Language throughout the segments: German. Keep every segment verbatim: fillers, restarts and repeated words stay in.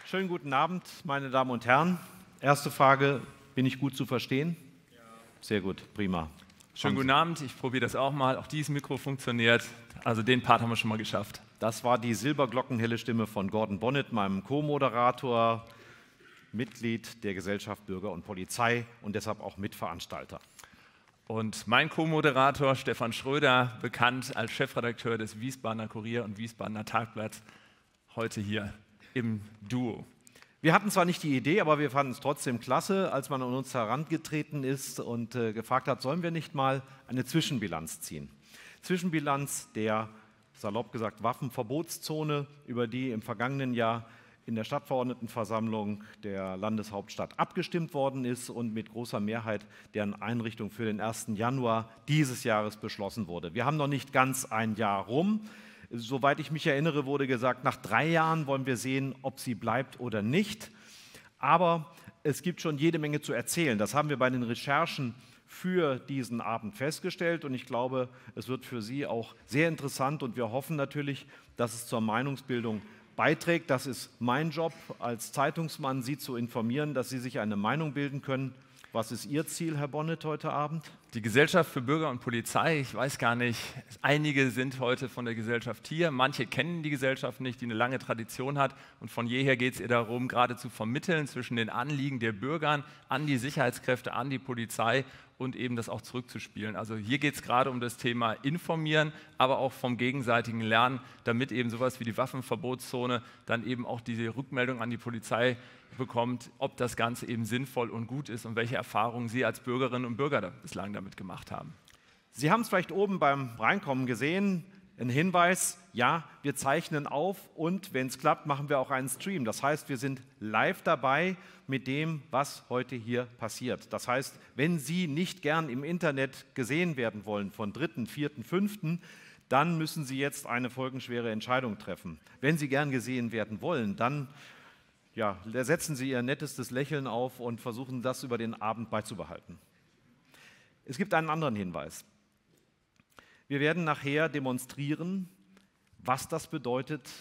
Schönen guten Abend, meine Damen und Herren. Erste Frage, bin ich gut zu verstehen? Ja. Sehr gut, prima. Schönen guten Abend, ich probiere das auch mal. Auch dieses Mikro funktioniert, also den Part haben wir schon mal geschafft. Das war die silberglockenhelle Stimme von Gordon Bonnet, meinem Co-Moderator, Mitglied der Gesellschaft Bürger und Polizei und deshalb auch Mitveranstalter. Und mein Co-Moderator Stefan Schröder, bekannt als Chefredakteur des Wiesbadener Kurier und Wiesbadener Tagblatts, heute hier im Duo. Wir hatten zwar nicht die Idee, aber wir fanden es trotzdem klasse, als man an uns herangetreten ist und äh, gefragt hat, sollen wir nicht mal eine Zwischenbilanz ziehen? Zwischenbilanz der, salopp gesagt, Waffenverbotszone, über die im vergangenen Jahr in der Stadtverordnetenversammlung der Landeshauptstadt abgestimmt worden ist und mit großer Mehrheit deren Einrichtung für den ersten Januar dieses Jahres beschlossen wurde. Wir haben noch nicht ganz ein Jahr rum. Soweit ich mich erinnere, wurde gesagt, nach drei Jahren wollen wir sehen, ob sie bleibt oder nicht. Aber es gibt schon jede Menge zu erzählen. Das haben wir bei den Recherchen für diesen Abend festgestellt. Und ich glaube, es wird für Sie auch sehr interessant. Und wir hoffen natürlich, dass es zur Meinungsbildung beiträgt. Das ist mein Job als Zeitungsmann, Sie zu informieren, dass Sie sich eine Meinung bilden können. Was ist Ihr Ziel, Herr Bonnet, heute Abend? Die Gesellschaft für Bürger und Polizei, ich weiß gar nicht, einige sind heute von der Gesellschaft hier, manche kennen die Gesellschaft nicht, die eine lange Tradition hat und von jeher geht es ihr darum, gerade zu vermitteln zwischen den Anliegen der Bürger an die Sicherheitskräfte, an die Polizei und eben das auch zurückzuspielen. Also hier geht es gerade um das Thema Informieren, aber auch vom gegenseitigen Lernen, damit eben sowas wie die Waffenverbotszone dann eben auch diese Rückmeldung an die Polizei bekommt, ob das Ganze eben sinnvoll und gut ist und welche Erfahrungen Sie als Bürgerinnen und Bürger da bislang damit gemacht haben. Sie haben es vielleicht oben beim Reinkommen gesehen, ein Hinweis, ja, wir zeichnen auf und wenn es klappt, machen wir auch einen Stream. Das heißt, wir sind live dabei mit dem, was heute hier passiert. Das heißt, wenn Sie nicht gern im Internet gesehen werden wollen von dritten, vierten, fünften, dann müssen Sie jetzt eine folgenschwere Entscheidung treffen. Wenn Sie gern gesehen werden wollen, dann ja, setzen Sie Ihr nettestes Lächeln auf und versuchen, das über den Abend beizubehalten. Es gibt einen anderen Hinweis. Wir werden nachher demonstrieren, was das bedeutet,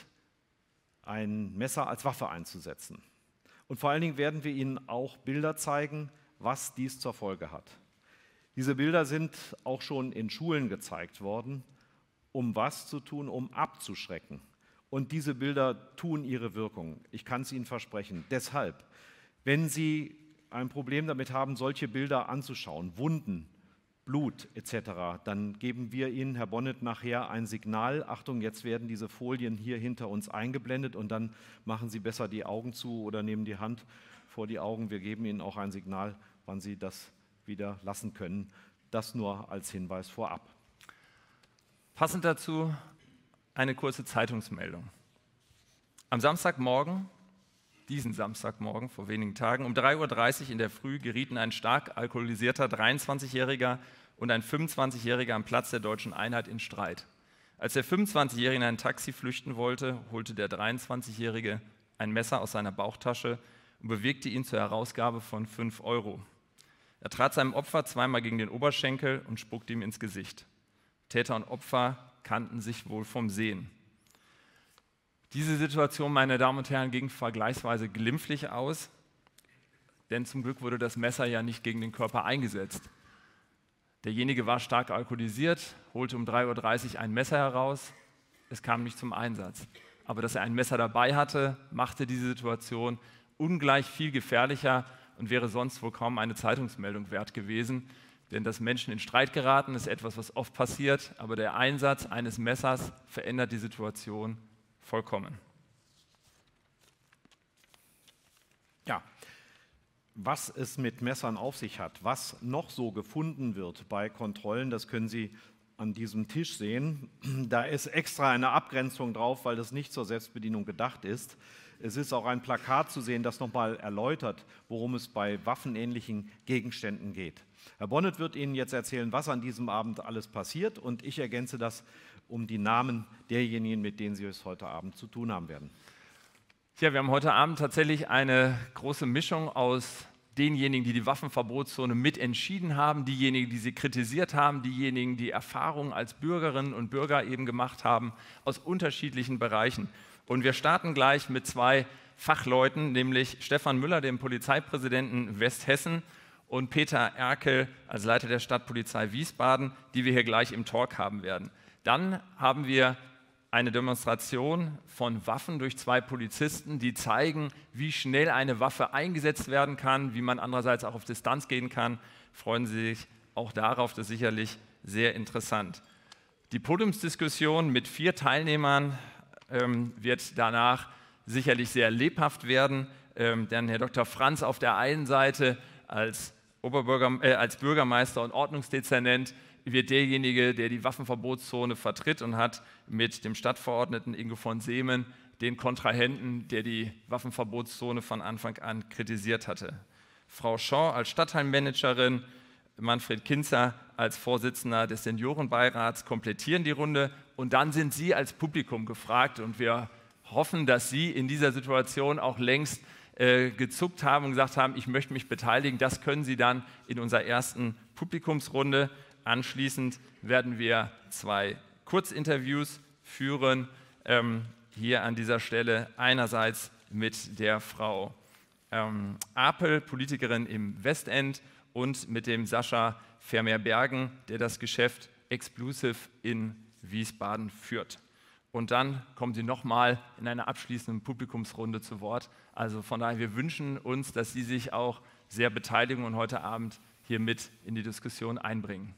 ein Messer als Waffe einzusetzen. Und vor allen Dingen werden wir Ihnen auch Bilder zeigen, was dies zur Folge hat. Diese Bilder sind auch schon in Schulen gezeigt worden, um was zu tun, um abzuschrecken. Und diese Bilder tun ihre Wirkung. Ich kann es Ihnen versprechen. Deshalb, wenn Sie ein Problem damit haben, solche Bilder anzuschauen, Wunden, Blut et cetera, dann geben wir Ihnen, Herr Bonnet, nachher ein Signal. Achtung, jetzt werden diese Folien hier hinter uns eingeblendet und dann machen Sie besser die Augen zu oder nehmen die Hand vor die Augen. Wir geben Ihnen auch ein Signal, wann Sie das wieder lassen können. Das nur als Hinweis vorab. Passend dazu eine kurze Zeitungsmeldung. Am Samstagmorgen, diesen Samstagmorgen vor wenigen Tagen, um drei Uhr dreißig in der Früh gerieten ein stark alkoholisierter dreiundzwanzigjähriger und ein fünfundzwanzigjähriger am Platz der Deutschen Einheit in Streit. Als der fünfundzwanzigjährige in ein Taxi flüchten wollte, holte der dreiundzwanzigjährige ein Messer aus seiner Bauchtasche und bewegte ihn zur Herausgabe von fünf Euro. Er trat seinem Opfer zweimal gegen den Oberschenkel und spuckte ihm ins Gesicht. Täter und Opfer kannten sich wohl vom Sehen. Diese Situation, meine Damen und Herren, ging vergleichsweise glimpflich aus, denn zum Glück wurde das Messer ja nicht gegen den Körper eingesetzt. Derjenige war stark alkoholisiert, holte um drei Uhr dreißig ein Messer heraus, es kam nicht zum Einsatz. Aber dass er ein Messer dabei hatte, machte diese Situation ungleich viel gefährlicher und wäre sonst wohl kaum eine Zeitungsmeldung wert gewesen. Denn dass Menschen in Streit geraten, ist etwas, was oft passiert, aber der Einsatz eines Messers verändert die Situation vollkommen. Ja, was es mit Messern auf sich hat, was noch so gefunden wird bei Kontrollen, das können Sie an diesem Tisch sehen. Da ist extra eine Abgrenzung drauf, weil das nicht zur Selbstbedienung gedacht ist. Es ist auch ein Plakat zu sehen, das nochmal erläutert, worum es bei waffenähnlichen Gegenständen geht. Herr Bonnet wird Ihnen jetzt erzählen, was an diesem Abend alles passiert und ich ergänze das um die Namen derjenigen, mit denen Sie es heute Abend zu tun haben werden. Ja, wir haben heute Abend tatsächlich eine große Mischung aus denjenigen, die die Waffenverbotszone mitentschieden haben, diejenigen, die sie kritisiert haben, diejenigen, die Erfahrungen als Bürgerinnen und Bürger eben gemacht haben, aus unterschiedlichen Bereichen. Und wir starten gleich mit zwei Fachleuten, nämlich Stefan Müller, dem Polizeipräsidenten Westhessen, und Peter Erkel als Leiter der Stadtpolizei Wiesbaden, die wir hier gleich im Talk haben werden. Dann haben wir eine Demonstration von Waffen durch zwei Polizisten, die zeigen, wie schnell eine Waffe eingesetzt werden kann, wie man andererseits auch auf Distanz gehen kann. Freuen Sie sich auch darauf, das ist sicherlich sehr interessant. Die Podiumsdiskussion mit vier Teilnehmern ähm, wird danach sicherlich sehr lebhaft werden, ähm, denn Herr Doktor Franz auf der einen Seite als Oberbürger, äh, als Bürgermeister und Ordnungsdezernent wird derjenige, der die Waffenverbotszone vertritt und hat mit dem Stadtverordneten Ingo von Seemen den Kontrahenten, der die Waffenverbotszone von Anfang an kritisiert hatte. Frau Shaw als Stadtteilmanagerin, Manfred Kinzer als Vorsitzender des Seniorenbeirats komplettieren die Runde und dann sind Sie als Publikum gefragt und wir hoffen, dass Sie in dieser Situation auch längst äh, gezuckt haben und gesagt haben, ich möchte mich beteiligen. Das können Sie dann in unserer ersten Publikumsrunde. Anschließend werden wir zwei Kurzinterviews führen, ähm, hier an dieser Stelle einerseits mit der Frau ähm, Apel, Politikerin im Westend, und mit dem Sascha Vermeer-Bergen, der das Geschäft Exclusive in Wiesbaden führt. Und dann kommen Sie nochmal in einer abschließenden Publikumsrunde zu Wort. Also von daher, wir wünschen uns, dass Sie sich auch sehr beteiligen und heute Abend hier mit in die Diskussion einbringen.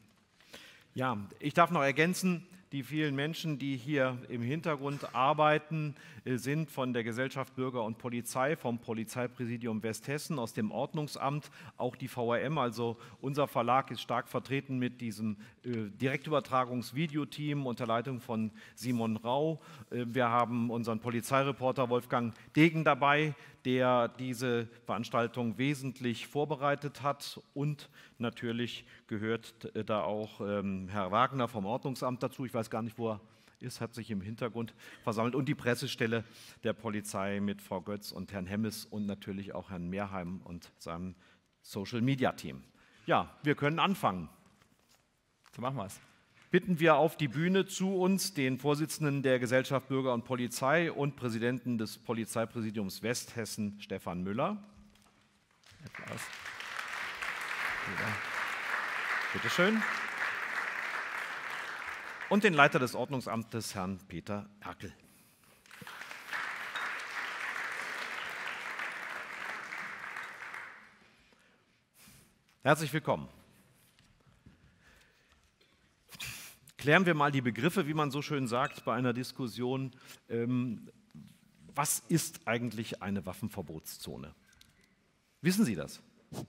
Ja, ich darf noch ergänzen, die vielen Menschen, die hier im Hintergrund arbeiten, sind von der Gesellschaft Bürger und Polizei, vom Polizeipräsidium Westhessen, aus dem Ordnungsamt, auch die V R M, also unser Verlag ist stark vertreten mit diesem äh, Direktübertragungsvideoteam unter Leitung von Simon Rau. Äh, wir haben unseren Polizeireporter Wolfgang Degen dabei, der diese Veranstaltung wesentlich vorbereitet hat, und natürlich gehört äh, da auch ähm, Herr Wagner vom Ordnungsamt dazu. Ich weiß gar nicht, wo er ist, hat sich im Hintergrund versammelt, und die Pressestelle der Polizei mit Frau Götz und Herrn Hemmes und natürlich auch Herrn Mehrheim und seinem Social-Media-Team. Ja, wir können anfangen. So machen wir es. Bitten wir auf die Bühne zu uns den Vorsitzenden der Gesellschaft Bürger und Polizei und Präsidenten des Polizeipräsidiums Westhessen, Stefan Müller. Applaus. Bitte schön. Und den Leiter des Ordnungsamtes, Herrn Peter Erkel. Herzlich willkommen. Klären wir mal die Begriffe, wie man so schön sagt bei einer Diskussion. Ähm, was ist eigentlich eine Waffenverbotszone? Wissen Sie das?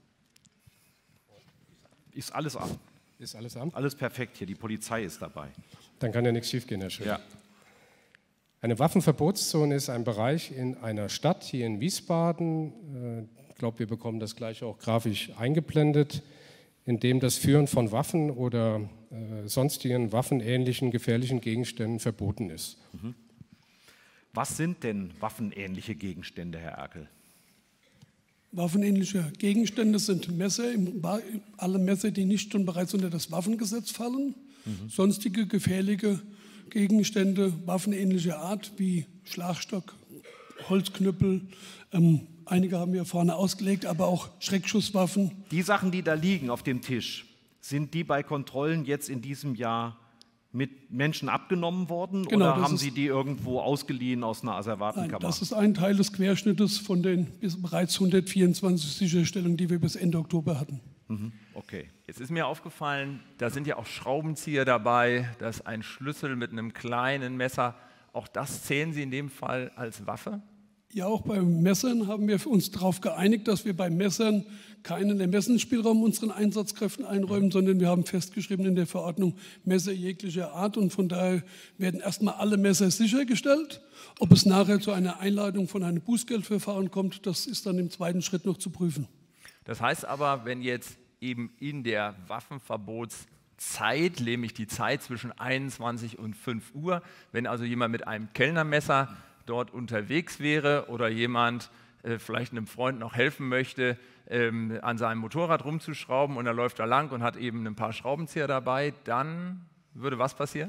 Ist alles an. Ist alles an? Alles perfekt hier, die Polizei ist dabei. Dann kann ja nichts schiefgehen, Herr Schöner. Ja. Eine Waffenverbotszone ist ein Bereich in einer Stadt, hier in Wiesbaden, ich glaube, wir bekommen das gleich auch grafisch eingeblendet, in dem das Führen von Waffen oder äh, sonstigen waffenähnlichen gefährlichen Gegenständen verboten ist. Mhm. Was sind denn waffenähnliche Gegenstände, Herr Erkel? Waffenähnliche Gegenstände sind Messer, alle Messer, die nicht schon bereits unter das Waffengesetz fallen, mhm. sonstige gefährliche Gegenstände waffenähnlicher Art wie Schlagstock, Holzknüppel, ähm, einige haben wir vorne ausgelegt, aber auch Schreckschusswaffen. Die Sachen, die da liegen auf dem Tisch, sind die bei Kontrollen jetzt in diesem Jahr mit Menschen abgenommen worden, genau, oder haben ist, Sie die irgendwo ausgeliehen aus einer Asservatenkammer? Nein, das ist ein Teil des Querschnittes von den bereits hundertvierundzwanzig Sicherstellungen, die wir bis Ende Oktober hatten. Mhm, okay. Jetzt ist mir aufgefallen, da sind ja auch Schraubenzieher dabei, da ist ein Schlüssel mit einem kleinen Messer. Auch das zählen Sie in dem Fall als Waffe? Ja, auch bei Messern haben wir uns darauf geeinigt, dass wir bei Messern keinen Ermessensspielraum unseren Einsatzkräften einräumen, sondern wir haben festgeschrieben in der Verordnung Messer jeglicher Art, und von daher werden erstmal alle Messer sichergestellt. Ob es nachher zu einer Einleitung von einem Bußgeldverfahren kommt, das ist dann im zweiten Schritt noch zu prüfen. Das heißt aber, wenn jetzt eben in der Waffenverbotszeit, nämlich die Zeit zwischen einundzwanzig und fünf Uhr, wenn also jemand mit einem Kellnermesser dort unterwegs wäre oder jemand äh, vielleicht einem Freund noch helfen möchte, ähm, an seinem Motorrad rumzuschrauben, und er läuft da lang und hat eben ein paar Schraubenzieher dabei, dann würde was passieren?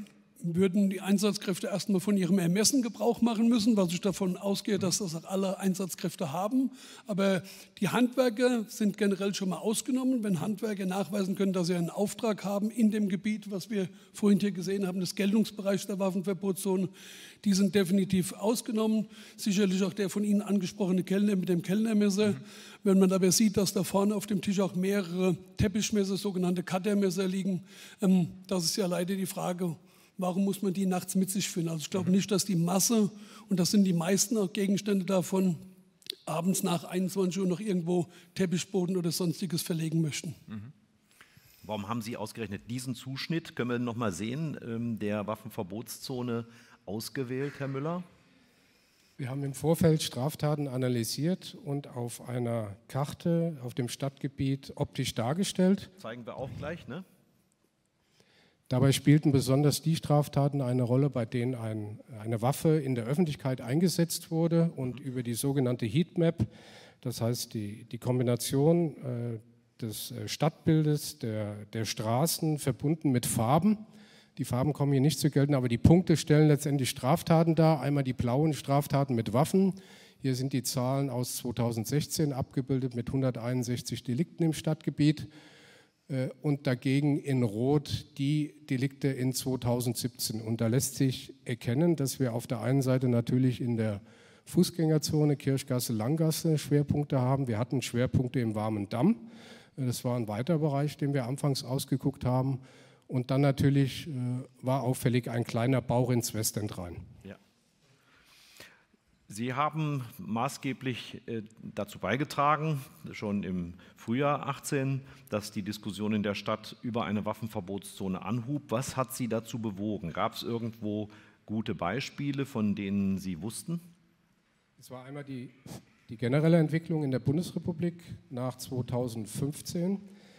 würden die Einsatzkräfte erstmal von ihrem Ermessen Gebrauch machen müssen, was ich davon ausgehe, dass das auch alle Einsatzkräfte haben. Aber die Handwerker sind generell schon mal ausgenommen. Wenn Handwerker nachweisen können, dass sie einen Auftrag haben in dem Gebiet, was wir vorhin hier gesehen haben, des Geltungsbereichs der Waffenverbotszone, die sind definitiv ausgenommen. Sicherlich auch der von Ihnen angesprochene Kellner mit dem Kellnermesser. Mhm. Wenn man aber sieht, dass da vorne auf dem Tisch auch mehrere Teppichmesser, sogenannte Cuttermesser liegen, ähm, das ist ja leider die Frage, warum muss man die nachts mit sich führen? Also ich glaube nicht, dass die Masse, und das sind die meisten auch Gegenstände davon, abends nach einundzwanzig Uhr noch irgendwo Teppichboden oder Sonstiges verlegen möchten. Mhm. Warum haben Sie ausgerechnet diesen Zuschnitt, können wir noch mal sehen, ähm, der Waffenverbotszone ausgewählt, Herr Müller? Wir haben im Vorfeld Straftaten analysiert und auf einer Karte auf dem Stadtgebiet optisch dargestellt. Zeigen wir auch gleich, ne? Dabei spielten besonders die Straftaten eine Rolle, bei denen ein, eine Waffe in der Öffentlichkeit eingesetzt wurde und über die sogenannte Heatmap, das heißt die, die Kombination äh, des Stadtbildes, der, der Straßen verbunden mit Farben. Die Farben kommen hier nicht zu gelten, aber die Punkte stellen letztendlich Straftaten dar. Einmal die blauen Straftaten mit Waffen. Hier sind die Zahlen aus zweitausendsechzehn abgebildet mit hunderteinundsechzig Delikten im Stadtgebiet. Und dagegen in Rot die Delikte in zweitausendsiebzehn. Und da lässt sich erkennen, dass wir auf der einen Seite natürlich in der Fußgängerzone Kirchgasse, Langgasse Schwerpunkte haben. Wir hatten Schwerpunkte im Warmen Damm. Das war ein weiterer Bereich, den wir anfangs ausgeguckt haben. Und dann natürlich äh, war auffällig ein kleiner Bauch ins Westend rein. Ja. Sie haben maßgeblich äh, dazu beigetragen, schon im Frühjahr achtzehn, dass die Diskussion in der Stadt über eine Waffenverbotszone anhub. Was hat Sie dazu bewogen? Gab es irgendwo gute Beispiele, von denen Sie wussten? Es war einmal die, die generelle Entwicklung in der Bundesrepublik nach zweitausendfünfzehn.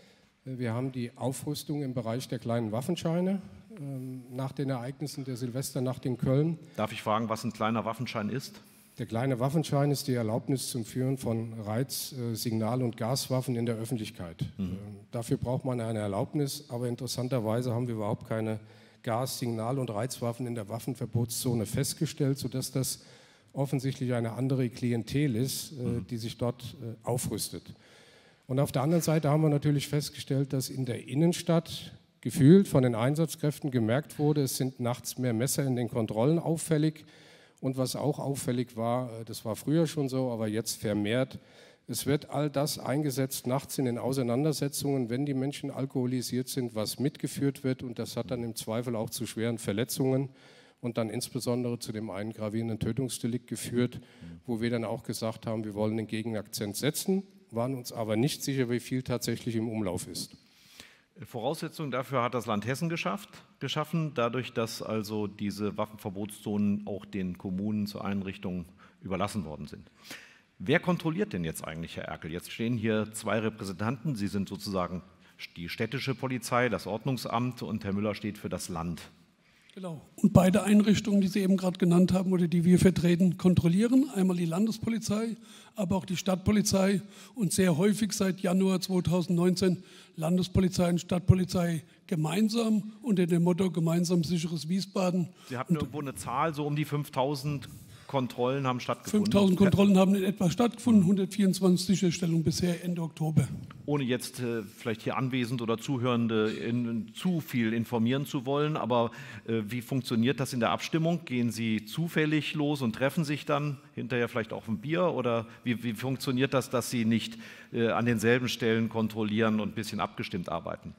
Wir haben die Aufrüstung im Bereich der kleinen Waffenscheine ähm, nach den Ereignissen der Silvesternacht in Köln. Darf ich fragen, was ein kleiner Waffenschein ist? Der kleine Waffenschein ist die Erlaubnis zum Führen von Reiz-, äh, Signal- und Gaswaffen in der Öffentlichkeit. Mhm. Ähm, dafür braucht man eine Erlaubnis, aber interessanterweise haben wir überhaupt keine Gas-, Signal- und Reizwaffen in der Waffenverbotszone festgestellt, sodass das offensichtlich eine andere Klientel ist, äh, mhm. die sich dort äh, aufrüstet. Und auf der anderen Seite haben wir natürlich festgestellt, dass in der Innenstadt gefühlt von den Einsatzkräften gemerkt wurde, es sind nachts mehr Messer in den Kontrollen auffällig. Und was auch auffällig war, das war früher schon so, aber jetzt vermehrt, es wird all das eingesetzt nachts in den Auseinandersetzungen, wenn die Menschen alkoholisiert sind, was mitgeführt wird. Und das hat dann im Zweifel auch zu schweren Verletzungen und dann insbesondere zu dem einen gravierenden Tötungsdelikt geführt, wo wir dann auch gesagt haben, wir wollen den Gegenakzent setzen, waren uns aber nicht sicher, wie viel tatsächlich im Umlauf ist. Voraussetzung dafür hat das Land Hessen geschafft, geschaffen, dadurch, dass also diese Waffenverbotszonen auch den Kommunen zur Einrichtung überlassen worden sind. Wer kontrolliert denn jetzt eigentlich, Herr Erkel? Jetzt stehen hier zwei Repräsentanten, Sie sind sozusagen die städtische Polizei, das Ordnungsamt, und Herr Müller steht für das Land. Genau. Und beide Einrichtungen, die Sie eben gerade genannt haben oder die wir vertreten, kontrollieren. Einmal die Landespolizei, aber auch die Stadtpolizei und sehr häufig seit Januar zweitausendneunzehn Landespolizei und Stadtpolizei gemeinsam unter dem Motto gemeinsam sicheres Wiesbaden. Sie hatten und irgendwo eine Zahl, so um die fünftausend Kontrollen haben stattgefunden. fünftausend Kontrollen haben in etwa stattgefunden, hundertvierundzwanzig Sicherstellungen bisher Ende Oktober. Ohne jetzt äh, vielleicht hier Anwesende oder Zuhörende in, in zu viel informieren zu wollen, aber äh, wie funktioniert das in der Abstimmung? Gehen Sie zufällig los und treffen sich dann hinterher vielleicht auch ein Bier? Oder wie, wie funktioniert das, dass Sie nicht äh, an denselben Stellen kontrollieren und ein bisschen abgestimmt arbeiten?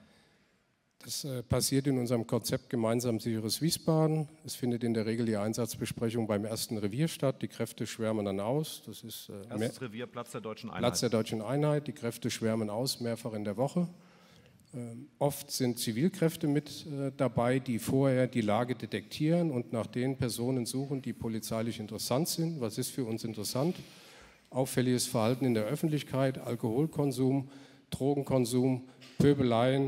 Das äh, passiert in unserem Konzept Gemeinsam sicheres Wiesbaden. Es findet in der Regel die Einsatzbesprechung beim ersten Revier statt. Die Kräfte schwärmen dann aus. Das ist äh, erstes Revier, Platz der Deutschen Einheit. Platz der Deutschen Einheit. Die Kräfte schwärmen aus, mehrfach in der Woche. Ähm, oft sind Zivilkräfte mit äh, dabei, die vorher die Lage detektieren und nach den Personen suchen, die polizeilich interessant sind. Was ist für uns interessant? Auffälliges Verhalten in der Öffentlichkeit, Alkoholkonsum, Drogenkonsum, Pöbeleien.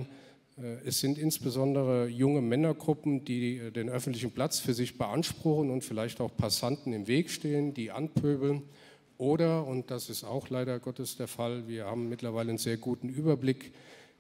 Es sind insbesondere junge Männergruppen, die den öffentlichen Platz für sich beanspruchen und vielleicht auch Passanten im Weg stehen, die anpöbeln. Oder, und das ist auch leider Gottes der Fall, wir haben mittlerweile einen sehr guten Überblick,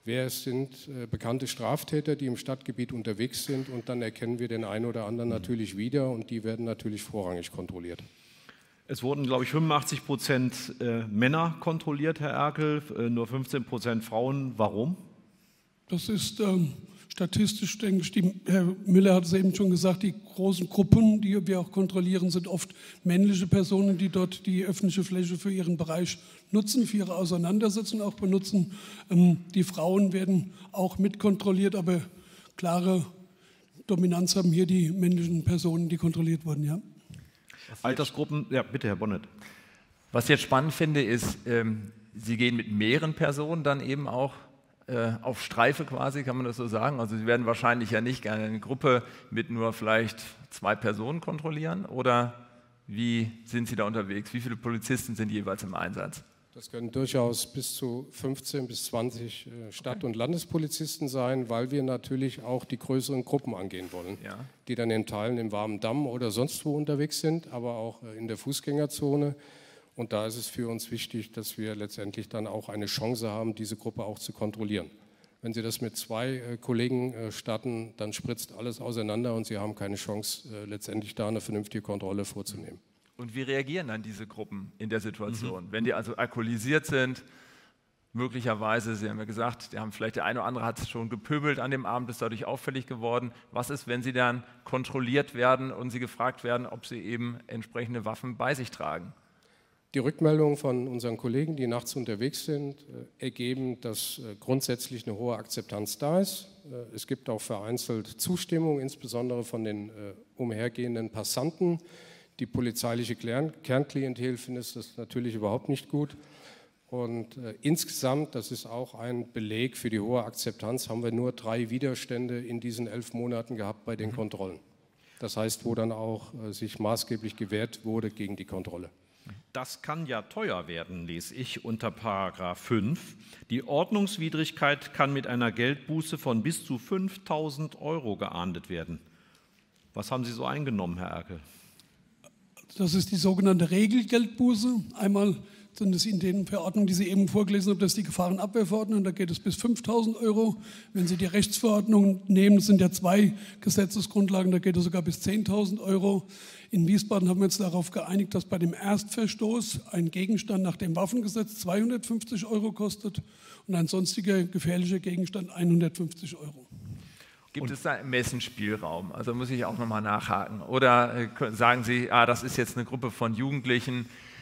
wer es sind, äh, bekannte Straftäter, die im Stadtgebiet unterwegs sind, und dann erkennen wir den einen oder anderen natürlich wieder und die werden natürlich vorrangig kontrolliert. Es wurden, glaube ich, fünfundachtzig Prozent äh, Männer kontrolliert, Herr Erkel, äh, nur fünfzehn Prozent Frauen. Warum? Das ist ähm, statistisch, denke ich, die, Herr Müller hat es eben schon gesagt, die großen Gruppen, die wir auch kontrollieren, sind oft männliche Personen, die dort die öffentliche Fläche für ihren Bereich nutzen, für ihre Auseinandersetzung auch benutzen. Ähm, die Frauen werden auch mitkontrolliert, aber klare Dominanz haben hier die männlichen Personen, die kontrolliert wurden, ja. Altersgruppen, ja bitte, Herr Bonnet. Was ich jetzt spannend finde, ist, ähm, Sie gehen mit mehreren Personen dann eben auch äh, auf Streife quasi, kann man das so sagen? Also Sie werden wahrscheinlich ja nicht eine Gruppe mit nur vielleicht zwei Personen kontrollieren, oder wie sind Sie da unterwegs? Wie viele Polizisten sind jeweils im Einsatz? Das können durchaus bis zu fünfzehn bis zwanzig Stadt- und Landespolizisten sein, weil wir natürlich auch die größeren Gruppen angehen wollen, ja, die dann in Teilen im Warmen Damm oder sonst wo unterwegs sind, aber auch in der Fußgängerzone. Und da ist es für uns wichtig, dass wir letztendlich dann auch eine Chance haben, diese Gruppe auch zu kontrollieren. Wenn Sie das mit zwei äh, Kollegen äh, starten, dann spritzt alles auseinander und Sie haben keine Chance, äh, letztendlich da eine vernünftige Kontrolle vorzunehmen. Und wie reagieren dann diese Gruppen in der Situation? Mhm. Wenn die also alkoholisiert sind, möglicherweise, Sie haben ja gesagt, die haben vielleicht der eine oder andere hat schon gepöbelt an dem Abend, ist dadurch auffällig geworden. Was ist, wenn sie dann kontrolliert werden und sie gefragt werden, ob sie eben entsprechende Waffen bei sich tragen? Die Rückmeldungen von unseren Kollegen, die nachts unterwegs sind, ergeben, dass grundsätzlich eine hohe Akzeptanz da ist. Es gibt auch vereinzelt Zustimmung, insbesondere von den umhergehenden Passanten. Die polizeiliche Kernklientel findet das natürlich überhaupt nicht gut. Und äh, insgesamt, das ist auch ein Beleg für die hohe Akzeptanz, haben wir nur drei Widerstände in diesen elf Monaten gehabt bei den Kontrollen. Das heißt, wo dann auch äh, sich maßgeblich gewehrt wurde gegen die Kontrolle. Das kann ja teuer werden, lese ich unter Paragraph fünf. Die Ordnungswidrigkeit kann mit einer Geldbuße von bis zu fünftausend Euro geahndet werden. Was haben Sie so eingenommen, Herr Erkel? Das ist die sogenannte Regelgeldbuße. Einmal sind es in den Verordnungen, die Sie eben vorgelesen haben, das ist die Gefahrenabwehrverordnung, da geht es bis fünftausend Euro. Wenn Sie die Rechtsverordnung nehmen, das sind ja zwei Gesetzesgrundlagen, da geht es sogar bis zehntausend Euro. In Wiesbaden haben wir uns darauf geeinigt, dass bei dem Erstverstoß ein Gegenstand nach dem Waffengesetz zweihundertfünfzig Euro kostet und ein sonstiger gefährlicher Gegenstand hundertfünfzig Euro. Gibt es da Ermessensspielraum? Also muss ich auch nochmal nachhaken. Oder äh, sagen Sie, ah, das ist jetzt eine Gruppe von Jugendlichen,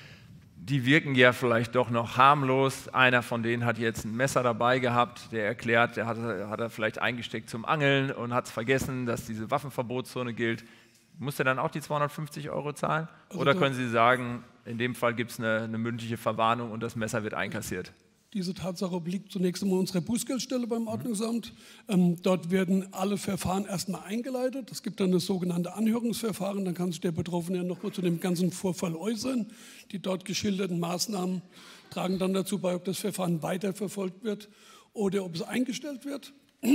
die wirken ja vielleicht doch noch harmlos. Einer von denen hat jetzt ein Messer dabei gehabt, der erklärt, der hat, hat er vielleicht eingesteckt zum Angeln und hat es vergessen, dass diese Waffenverbotszone gilt. Muss er dann auch die zweihundertfünfzig Euro zahlen? Also oder können Sie sagen, in dem Fall gibt es eine, eine mündliche Verwarnung und das Messer wird einkassiert? Diese Tatsache obliegt zunächst einmal unserer Bußgeldstelle beim Ordnungsamt. Ähm, dort werden alle Verfahren erstmal eingeleitet. Es gibt dann das sogenannte Anhörungsverfahren. Dann kann sich der Betroffene ja nochmal zu dem ganzen Vorfall äußern. Die dort geschilderten Maßnahmen tragen dann dazu bei, ob das Verfahren weiterverfolgt wird oder ob es eingestellt wird.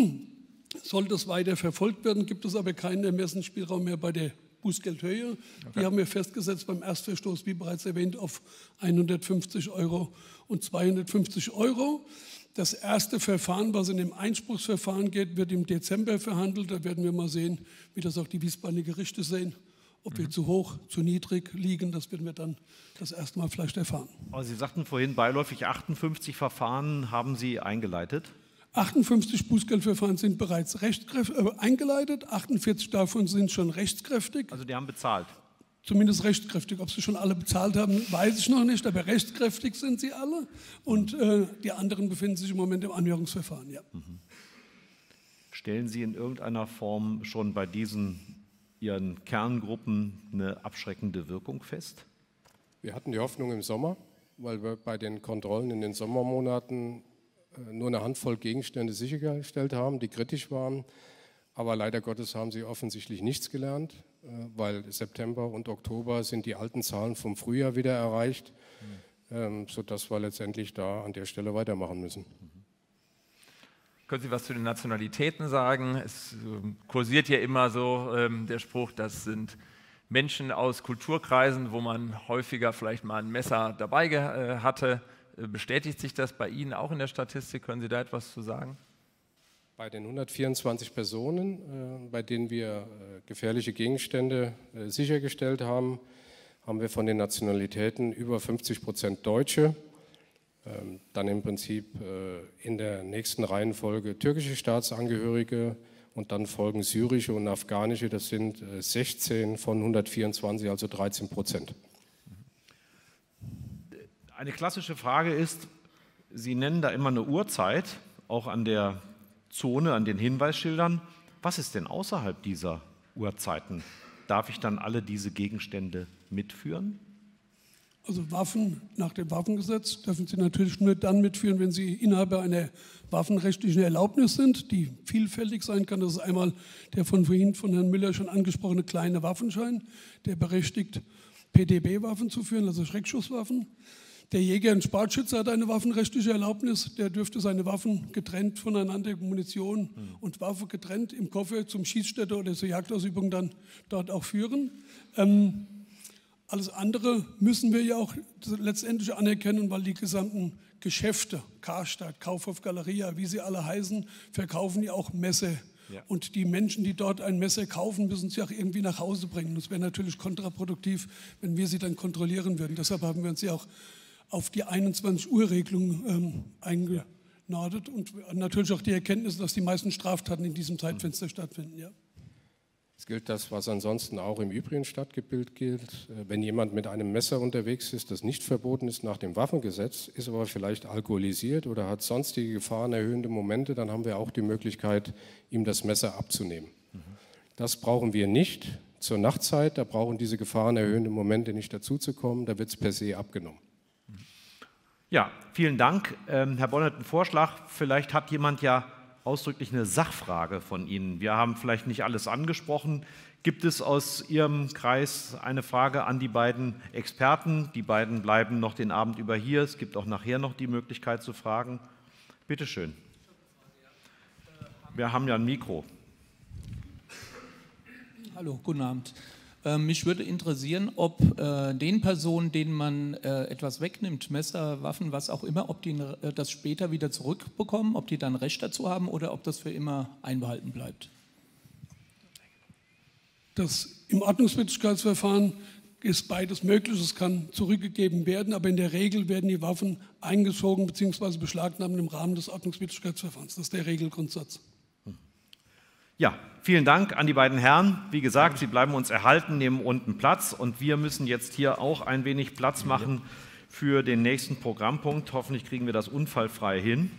Sollte es weiter verfolgt werden, gibt es aber keinen Ermessensspielraum mehr bei der Bußgeldhöhe. Okay. Die haben wir festgesetzt beim Erstverstoß, wie bereits erwähnt, auf hundertfünfzig Euro und zweihundertfünfzig Euro. Das erste Verfahren, was in dem Einspruchsverfahren geht, wird im Dezember verhandelt. Da werden wir mal sehen, wie das auch die Wiesbadener Gerichte sehen. Ob wir mhm. zu hoch, zu niedrig liegen, das werden wir dann das erste Mal vielleicht erfahren. Aber Sie sagten vorhin beiläufig, achtundfünfzig Verfahren haben Sie eingeleitet. achtundfünfzig Bußgeldverfahren sind bereits rechtskräftig, äh, eingeleitet, achtundvierzig davon sind schon rechtskräftig. Also die haben bezahlt? Zumindest rechtskräftig. Ob sie schon alle bezahlt haben, weiß ich noch nicht, aber rechtskräftig sind sie alle. Und äh, die anderen befinden sich im Moment im Anhörungsverfahren. Ja. Mhm. Stellen Sie in irgendeiner Form schon bei diesen Ihren Kerngruppen eine abschreckende Wirkung fest? Wir hatten die Hoffnung im Sommer, weil wir bei den Kontrollen in den Sommermonaten nur eine Handvoll Gegenstände sichergestellt haben, die kritisch waren. Aber leider Gottes haben sie offensichtlich nichts gelernt, weil September und Oktober sind die alten Zahlen vom Frühjahr wieder erreicht, mhm. sodass wir letztendlich da an der Stelle weitermachen müssen. Mhm. Können Sie was zu den Nationalitäten sagen? Es kursiert ja immer so ähm, der Spruch, das sind Menschen aus Kulturkreisen, wo man häufiger vielleicht mal ein Messer dabei äh, hatte. Bestätigt sich das bei Ihnen auch in der Statistik? Können Sie da etwas zu sagen? Bei den hundertvierundzwanzig Personen, äh, bei denen wir äh, gefährliche Gegenstände äh, sichergestellt haben, haben wir von den Nationalitäten über fünfzig Prozent Deutsche, ähm, dann im Prinzip äh, in der nächsten Reihenfolge türkische Staatsangehörige und dann folgen syrische und afghanische, das sind äh, sechzehn von hundertvierundzwanzig, also dreizehn Prozent. Eine klassische Frage ist, Sie nennen da immer eine Uhrzeit, auch an der Zone, an den Hinweisschildern. Was ist denn außerhalb dieser Uhrzeiten? Darf ich dann alle diese Gegenstände mitführen? Also Waffen nach dem Waffengesetz dürfen Sie natürlich nur dann mitführen, wenn Sie Inhaber einer waffenrechtlichen Erlaubnis sind, die vielfältig sein kann. Das ist einmal der von vorhin von Herrn Müller schon angesprochene kleine Waffenschein, der berechtigt, P D B-Waffen zu führen, also Schreckschusswaffen. Der Jäger und Sportschütze hat eine waffenrechtliche Erlaubnis, der dürfte seine Waffen getrennt voneinander, Munition mhm. und Waffe getrennt im Koffer zum Schießstätte oder zur Jagdausübung dann dort auch führen. Ähm, alles andere müssen wir ja auch letztendlich anerkennen, weil die gesamten Geschäfte, Karstadt, Kaufhof, Galeria, wie sie alle heißen, verkaufen ja auch Messer. Ja. Und die Menschen, die dort ein Messer kaufen, müssen sie auch irgendwie nach Hause bringen. Das wäre natürlich kontraproduktiv, wenn wir sie dann kontrollieren würden. Deshalb haben wir uns ja auch auf die einundzwanzig Uhr Regelung ähm, eingenordet und natürlich auch die Erkenntnis, dass die meisten Straftaten in diesem Zeitfenster mhm. stattfinden. Ja. Es gilt das, was ansonsten auch im übrigen Stadtgebiet gilt. Wenn jemand mit einem Messer unterwegs ist, das nicht verboten ist nach dem Waffengesetz, ist aber vielleicht alkoholisiert oder hat sonstige gefahrenerhöhende Momente, dann haben wir auch die Möglichkeit, ihm das Messer abzunehmen. Mhm. Das brauchen wir nicht zur Nachtzeit, da brauchen diese gefahrenerhöhenden Momente nicht dazuzukommen, da wird es per se abgenommen. Ja, vielen Dank. Ähm, Herr Bonnet, ein Vorschlag. Vielleicht hat jemand ja ausdrücklich eine Sachfrage von Ihnen. Wir haben vielleicht nicht alles angesprochen. Gibt es aus Ihrem Kreis eine Frage an die beiden Experten? Die beiden bleiben noch den Abend über hier. Es gibt auch nachher noch die Möglichkeit zu fragen. Bitte schön. Wir haben ja ein Mikro. Hallo, guten Abend. Mich würde interessieren, ob äh, den Personen, denen man äh, etwas wegnimmt, Messer, Waffen, was auch immer, ob die äh, das später wieder zurückbekommen, ob die dann Recht dazu haben oder ob das für immer einbehalten bleibt. Das im Ordnungswidrigkeitsverfahren ist beides möglich. Es kann zurückgegeben werden, aber in der Regel werden die Waffen eingezogen bzw. beschlagnahmt im Rahmen des Ordnungswidrigkeitsverfahrens. Das ist der Regelgrundsatz. Ja, vielen Dank an die beiden Herren. Wie gesagt, Sie bleiben uns erhalten, nehmen unten Platz und wir müssen jetzt hier auch ein wenig Platz machen für den nächsten Programmpunkt. Hoffentlich kriegen wir das unfallfrei hin.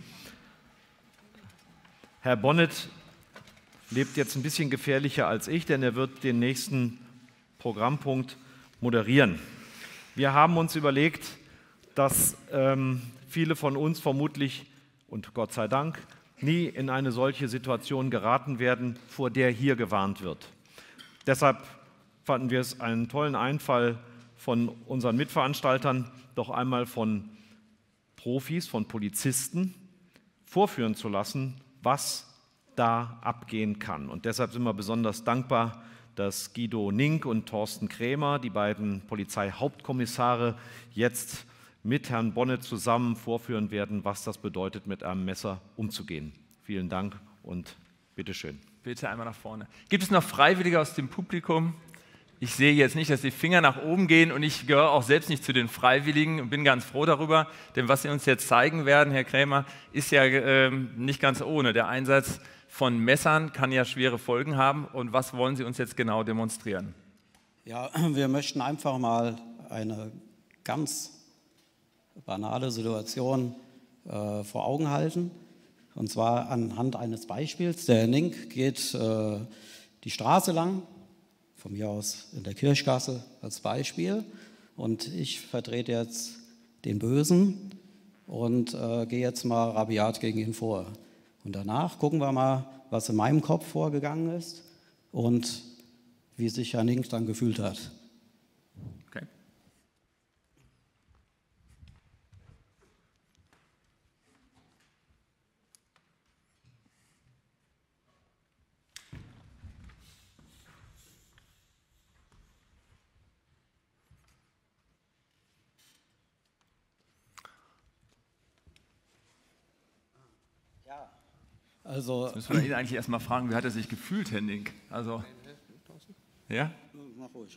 Herr Bonnet lebt jetzt ein bisschen gefährlicher als ich, denn er wird den nächsten Programmpunkt moderieren. Wir haben uns überlegt, dass ähm, viele von uns vermutlich, und Gott sei Dank, nie in eine solche Situation geraten werden, vor der hier gewarnt wird. Deshalb fanden wir es einen tollen Einfall von unseren Mitveranstaltern, doch einmal von Profis, von Polizisten vorführen zu lassen, was da abgehen kann. Und deshalb sind wir besonders dankbar, dass Guido Nink und Thorsten Krämer, die beiden Polizeihauptkommissare, jetzt mit Herrn Bonnet zusammen vorführen werden, was das bedeutet, mit einem Messer umzugehen. Vielen Dank und bitteschön. Bitte einmal nach vorne. Gibt es noch Freiwillige aus dem Publikum? Ich sehe jetzt nicht, dass die Finger nach oben gehen und ich gehöre auch selbst nicht zu den Freiwilligen und bin ganz froh darüber, denn was Sie uns jetzt zeigen werden, Herr Krämer, ist ja äh, nicht ganz ohne. Der Einsatz von Messern kann ja schwere Folgen haben und was wollen Sie uns jetzt genau demonstrieren? Ja, wir möchten einfach mal eine ganz banale Situation äh, vor Augen halten. Und zwar anhand eines Beispiels. Der Herr Nink geht äh, die Straße lang, von mir aus in der Kirchgasse als Beispiel. Und ich vertrete jetzt den Bösen und äh, gehe jetzt mal rabiat gegen ihn vor. Und danach gucken wir mal, was in meinem Kopf vorgegangen ist und wie sich Herr Nink dann gefühlt hat. Okay. Also, Jetzt müssen wir ihn eigentlich erstmal fragen, wie hat er sich gefühlt, Henning? Also, ja? mach ruhig.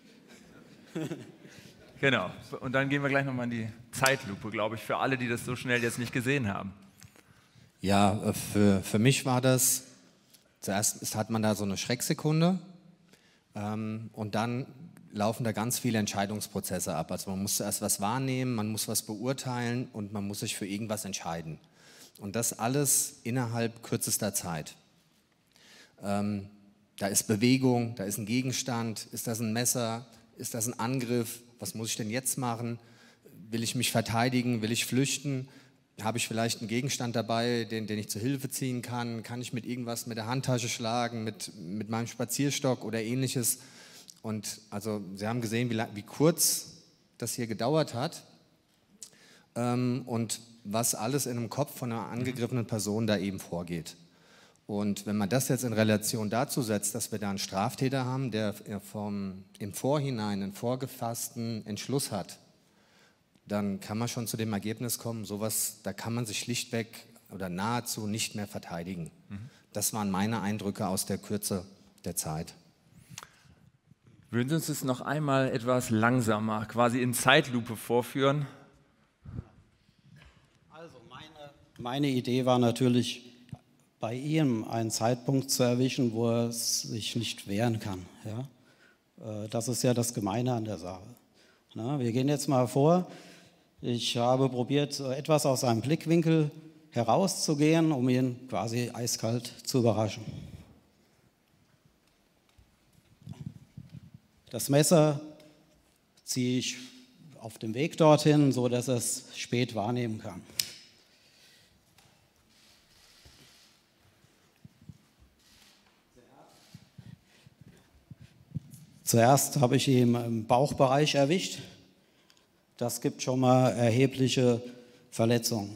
Genau. Und dann gehen wir gleich nochmal in die Zeitlupe, glaube ich, für alle, die das so schnell jetzt nicht gesehen haben. Ja, für, für mich war das, zuerst ist, hat man da so eine Schrecksekunde ähm, und dann laufen da ganz viele Entscheidungsprozesse ab. Also man muss zuerst was wahrnehmen, man muss was beurteilen und man muss sich für irgendwas entscheiden. Und das alles innerhalb kürzester Zeit. Ähm, da ist Bewegung, da ist ein Gegenstand, ist das ein Messer, ist das ein Angriff, was muss ich denn jetzt machen? Will ich mich verteidigen, will ich flüchten? Habe ich vielleicht einen Gegenstand dabei, den, den ich zur Hilfe ziehen kann? Kann ich mit irgendwas mit der Handtasche schlagen, mit, mit meinem Spazierstock oder ähnliches? Und also Sie haben gesehen, wie, lang, wie kurz das hier gedauert hat ähm, und was alles in einem Kopf von einer angegriffenen Person da eben vorgeht. Und wenn man das jetzt in Relation dazu setzt, dass wir da einen Straftäter haben, der vom, im Vorhinein einen vorgefassten Entschluss hat, dann kann man schon zu dem Ergebnis kommen, sowas, da kann man sich schlichtweg oder nahezu nicht mehr verteidigen. Mhm. Das waren meine Eindrücke aus der Kürze der Zeit. Würden Sie uns das noch einmal etwas langsamer, quasi in Zeitlupe vorführen? Also meine, meine Idee war natürlich, bei ihm einen Zeitpunkt zu erwischen, wo er sich nicht wehren kann. Ja? Das ist ja das Gemeine an der Sache. Na, wir gehen jetzt mal vor. Ich habe probiert, etwas aus seinem Blickwinkel herauszugehen, um ihn quasi eiskalt zu überraschen. Das Messer ziehe ich auf dem Weg dorthin, sodass er es spät wahrnehmen kann. Zuerst habe ich ihn im Bauchbereich erwischt. Das gibt schon mal erhebliche Verletzungen.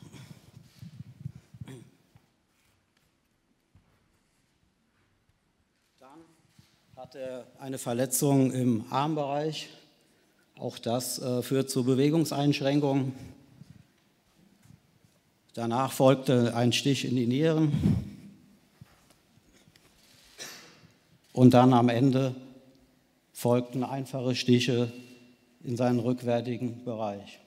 Dann hat er eine Verletzung im Armbereich. Auch das äh, führt zu Bewegungseinschränkungen. Danach folgte ein Stich in die Nieren. Und dann am Ende folgten einfache Stiche in seinen rückwärtigen Bereich.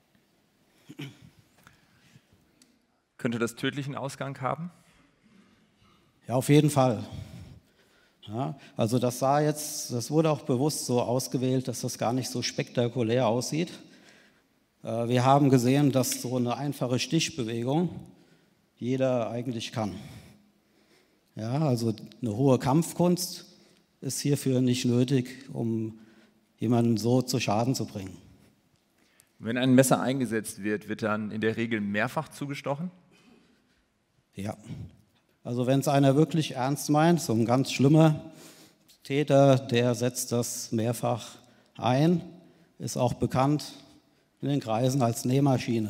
Könnte das tödlichen Ausgang haben? Ja, auf jeden Fall. Ja, also das sah jetzt, das wurde auch bewusst so ausgewählt, dass das gar nicht so spektakulär aussieht. Äh, wir haben gesehen, dass so eine einfache Stichbewegung jeder eigentlich kann. Ja, also eine hohe Kampfkunst ist hierfür nicht nötig, um jemanden so zu Schaden zu bringen. Wenn ein Messer eingesetzt wird, wird dann in der Regel mehrfach zugestochen? Ja, also wenn es einer wirklich ernst meint, so ein ganz schlimmer Täter, der setzt das mehrfach ein, ist auch bekannt in den Kreisen als Nähmaschine.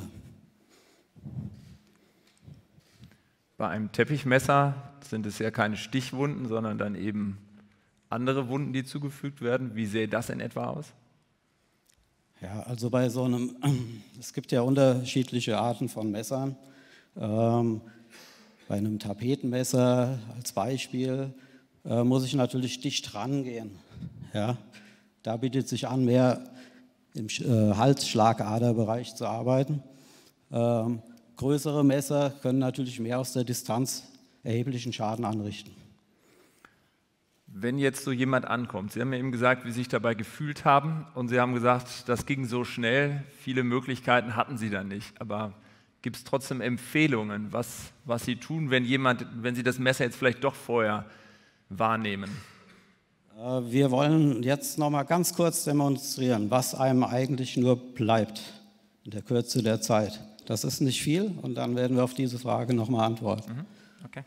Bei einem Teppichmesser sind es ja keine Stichwunden, sondern dann eben andere Wunden, die zugefügt werden. Wie sähe das in etwa aus? Ja, also bei so einem, es gibt ja unterschiedliche Arten von Messern. Ähm, bei einem Tapetenmesser als Beispiel äh, muss ich natürlich dicht rangehen. Ja, da bietet sich an, mehr im äh, Hals-Schlagaderbereich zu arbeiten. Ähm, größere Messer können natürlich mehr aus der Distanz erheblichen Schaden anrichten. Wenn jetzt so jemand ankommt, Sie haben ja eben gesagt, wie Sie sich dabei gefühlt haben und Sie haben gesagt, das ging so schnell, viele Möglichkeiten hatten Sie da nicht. Aber gibt es trotzdem Empfehlungen, was, was Sie tun, wenn jemand, wenn Sie das Messer jetzt vielleicht doch vorher wahrnehmen? Wir wollen jetzt noch mal ganz kurz demonstrieren, was einem eigentlich nur bleibt in der Kürze der Zeit. Das ist nicht viel und dann werden wir auf diese Frage noch mal antworten. Mhm. Okay.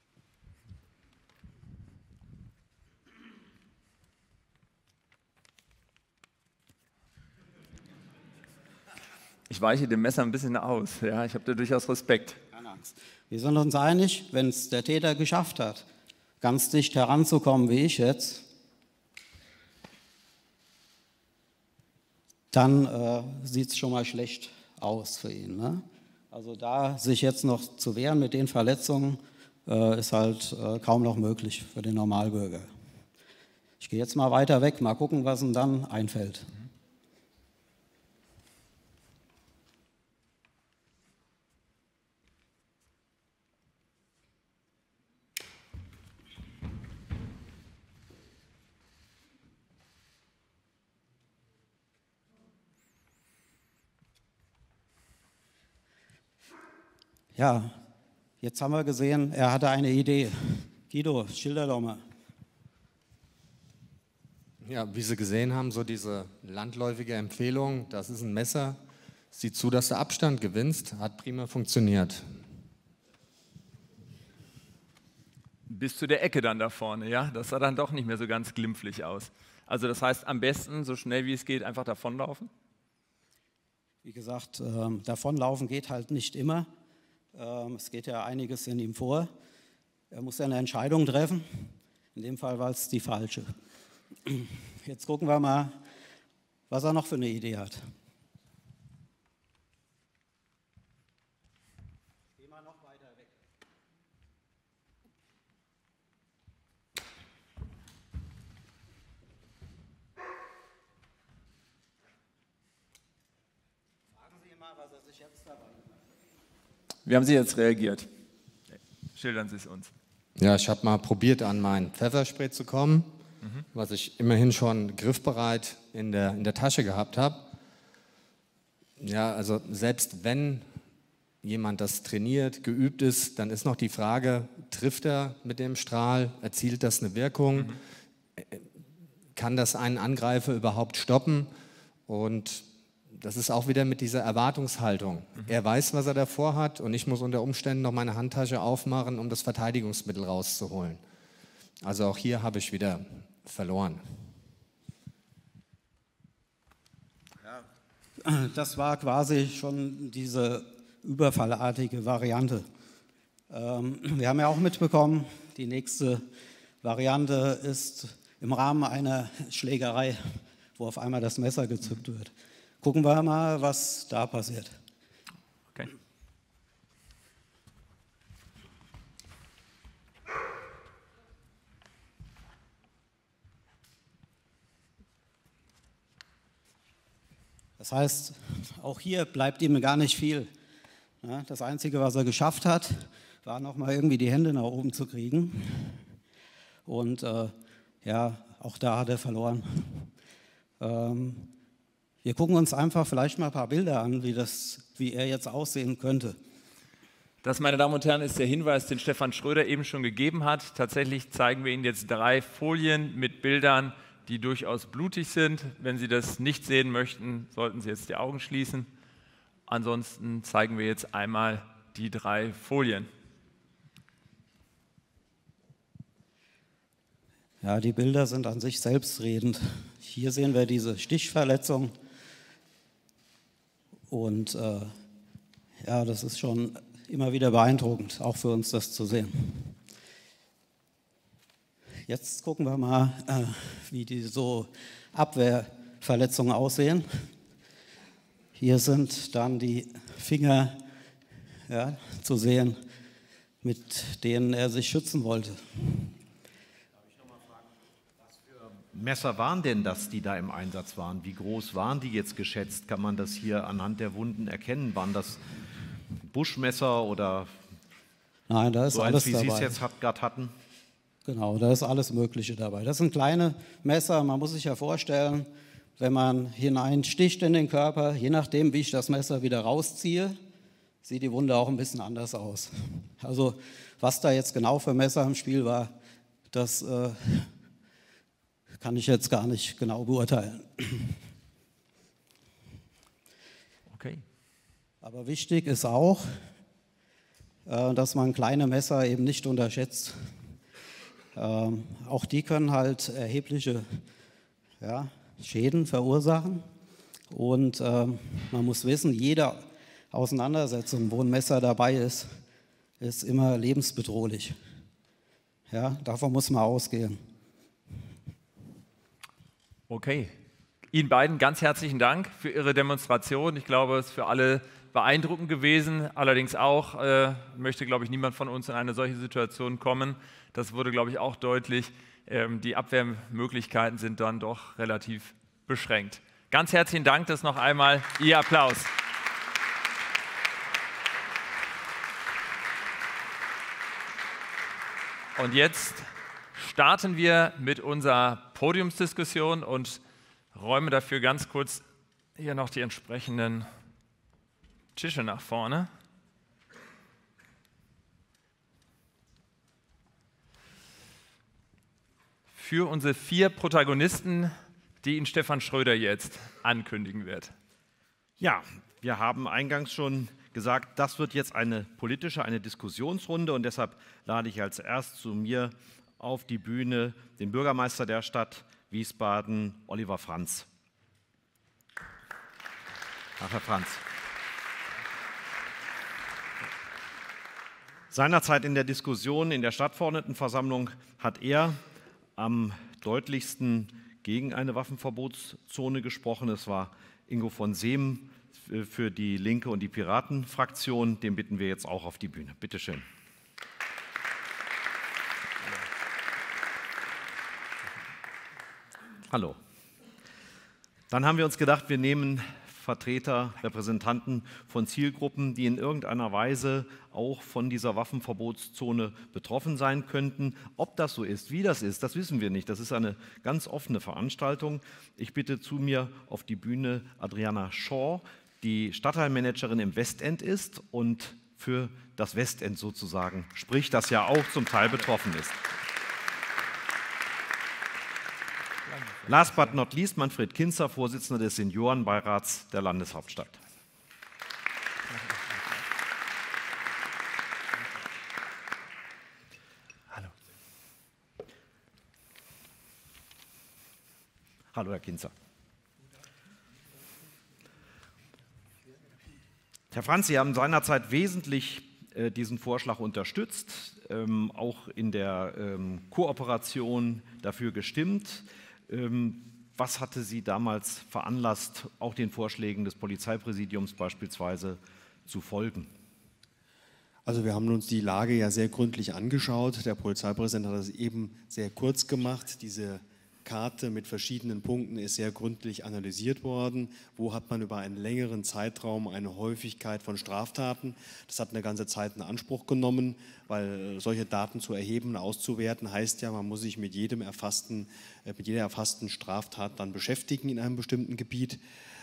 Ich weiche dem Messer ein bisschen aus. Ja, ich habe da durchaus Respekt. Keine Angst. Wir sind uns einig, wenn es der Täter geschafft hat, ganz dicht heranzukommen wie ich jetzt, dann äh, sieht es schon mal schlecht aus für ihn. Ne? Also da sich jetzt noch zu wehren mit den Verletzungen, äh, ist halt äh, kaum noch möglich für den Normalbürger. Ich gehe jetzt mal weiter weg, mal gucken, was ihm dann einfällt. Ja, jetzt haben wir gesehen, er hatte eine Idee. Guido, schilder doch mal. Ja, wie Sie gesehen haben, so diese landläufige Empfehlung, das ist ein Messer, sieh zu, dass du Abstand gewinnst, hat prima funktioniert. Bis zu der Ecke dann da vorne, ja, das sah dann doch nicht mehr so ganz glimpflich aus. Also das heißt, am besten, so schnell wie es geht, einfach davonlaufen? Wie gesagt, äh, davonlaufen geht halt nicht immer. Ähm, es geht ja einiges in ihm vor. Er muss ja eine Entscheidung treffen. In dem Fall war es die falsche. Jetzt gucken wir mal, was er noch für eine Idee hat. Geh mal noch weiter weg. Fragen Sie ihn mal, was er sich jetzt dabei macht. Wie haben Sie jetzt reagiert? Schildern Sie es uns. Ja, ich habe mal probiert, an mein Pfefferspray zu kommen, mhm. was ich immerhin schon griffbereit in der, in der Tasche gehabt habe. Ja, also selbst wenn jemand das trainiert, geübt ist, dann ist noch die Frage, trifft er mit dem Strahl, erzielt das eine Wirkung, mhm. kann das einen Angreifer überhaupt stoppen? Und das ist auch wieder mit dieser Erwartungshaltung. Mhm. Er weiß, was er davor hat und ich muss unter Umständen noch meine Handtasche aufmachen, um das Verteidigungsmittel rauszuholen. Also auch hier habe ich wieder verloren. Ja, das war quasi schon diese überfallartige Variante. Ähm, wir haben ja auch mitbekommen, die nächste Variante ist im Rahmen einer Schlägerei, wo auf einmal das Messer gezückt wird. Gucken wir mal, was da passiert. Okay. Das heißt, auch hier bleibt ihm gar nicht viel. Das Einzige, was er geschafft hat, war noch mal irgendwie die Hände nach oben zu kriegen. Und äh, ja, auch da hat er verloren. Ähm, Wir gucken uns einfach vielleicht mal ein paar Bilder an, wie, das, wie er jetzt aussehen könnte. Das, meine Damen und Herren, ist der Hinweis, den Stefan Schröder eben schon gegeben hat. Tatsächlich zeigen wir Ihnen jetzt drei Folien mit Bildern, die durchaus blutig sind. Wenn Sie das nicht sehen möchten, sollten Sie jetzt die Augen schließen. Ansonsten zeigen wir jetzt einmal die drei Folien. Ja, die Bilder sind an sich selbstredend. Hier sehen wir diese Stichverletzung. Und äh, ja, das ist schon immer wieder beeindruckend, auch für uns das zu sehen. Jetzt gucken wir mal, äh, wie die so Abwehrverletzungen aussehen. Hier sind dann die Finger ja, zu sehen, mit denen er sich schützen wollte. Messer waren denn das, die da im Einsatz waren? Wie groß waren die jetzt geschätzt? Kann man das hier anhand der Wunden erkennen? Waren das Buschmesser oder Nein, da ist so alles eins, wie dabei. Sie es jetzt gerade hatten? Genau, da ist alles Mögliche dabei. Das sind kleine Messer, man muss sich ja vorstellen, wenn man hineinsticht in den Körper, je nachdem, wie ich das Messer wieder rausziehe, sieht die Wunde auch ein bisschen anders aus. Also was da jetzt genau für Messer im Spiel war, das äh, kann ich jetzt gar nicht genau beurteilen. Okay. Aber wichtig ist auch, äh, dass man kleine Messer eben nicht unterschätzt. Ähm, auch die können halt erhebliche ja, Schäden verursachen. Und ähm, man muss wissen, jede Auseinandersetzung, wo ein Messer dabei ist, ist immer lebensbedrohlich. Ja, davon muss man ausgehen. Okay. Ihnen beiden ganz herzlichen Dank für Ihre Demonstration. Ich glaube, es ist für alle beeindruckend gewesen. Allerdings auch äh, möchte, glaube ich, niemand von uns in eine solche Situation kommen. Das wurde, glaube ich, auch deutlich. Ähm, die Abwehrmöglichkeiten sind dann doch relativ beschränkt. Ganz herzlichen Dank, das noch einmal Ihr Applaus. Und jetzt starten wir mit unserer Podiumsdiskussion und räume dafür ganz kurz hier noch die entsprechenden Tische nach vorne. Für unsere vier Protagonisten, die Ihnen Stefan Schröder jetzt ankündigen wird. Ja, wir haben eingangs schon gesagt, das wird jetzt eine politische, eine Diskussionsrunde und deshalb lade ich als erst zu mir auf die Bühne den Bürgermeister der Stadt Wiesbaden, Oliver Franz. Ach, Herr Franz. Seinerzeit in der Diskussion in der Stadtverordnetenversammlung hat er am deutlichsten gegen eine Waffenverbotszone gesprochen. Es war Ingo von Seem für die Linke und die Piratenfraktion. Den bitten wir jetzt auch auf die Bühne. Bitte schön. Hallo. Dann haben wir uns gedacht, wir nehmen Vertreter, Repräsentanten von Zielgruppen, die in irgendeiner Weise auch von dieser Waffenverbotszone betroffen sein könnten. Ob das so ist, wie das ist, das wissen wir nicht. Das ist eine ganz offene Veranstaltung. Ich bitte zu mir auf die Bühne Adriana Shaw, die Stadtteilmanagerin im Westend ist und für das Westend sozusagen spricht, das ja auch zum Teil betroffen ist. Last but not least, Manfred Kinzer, Vorsitzender des Seniorenbeirats der Landeshauptstadt. Hallo. Hallo, Herr Kinzer. Herr Franz, Sie haben seinerzeit wesentlich äh, diesen Vorschlag unterstützt, ähm, auch in der ähm, Kooperation dafür gestimmt. Was hatte Sie damals veranlasst, auch den Vorschlägen des Polizeipräsidiums beispielsweise zu folgen? Also wir haben uns die Lage ja sehr gründlich angeschaut. Der Polizeipräsident hat das eben sehr kurz gemacht. Diese Karte mit verschiedenen Punkten ist sehr gründlich analysiert worden. Wo hat man über einen längeren Zeitraum eine Häufigkeit von Straftaten? Das hat eine ganze Zeit in Anspruch genommen, weil solche Daten zu erheben, auszuwerten, heißt ja, man muss sich mit jedem erfassten, mit jeder erfassten Straftat dann beschäftigen in einem bestimmten Gebiet.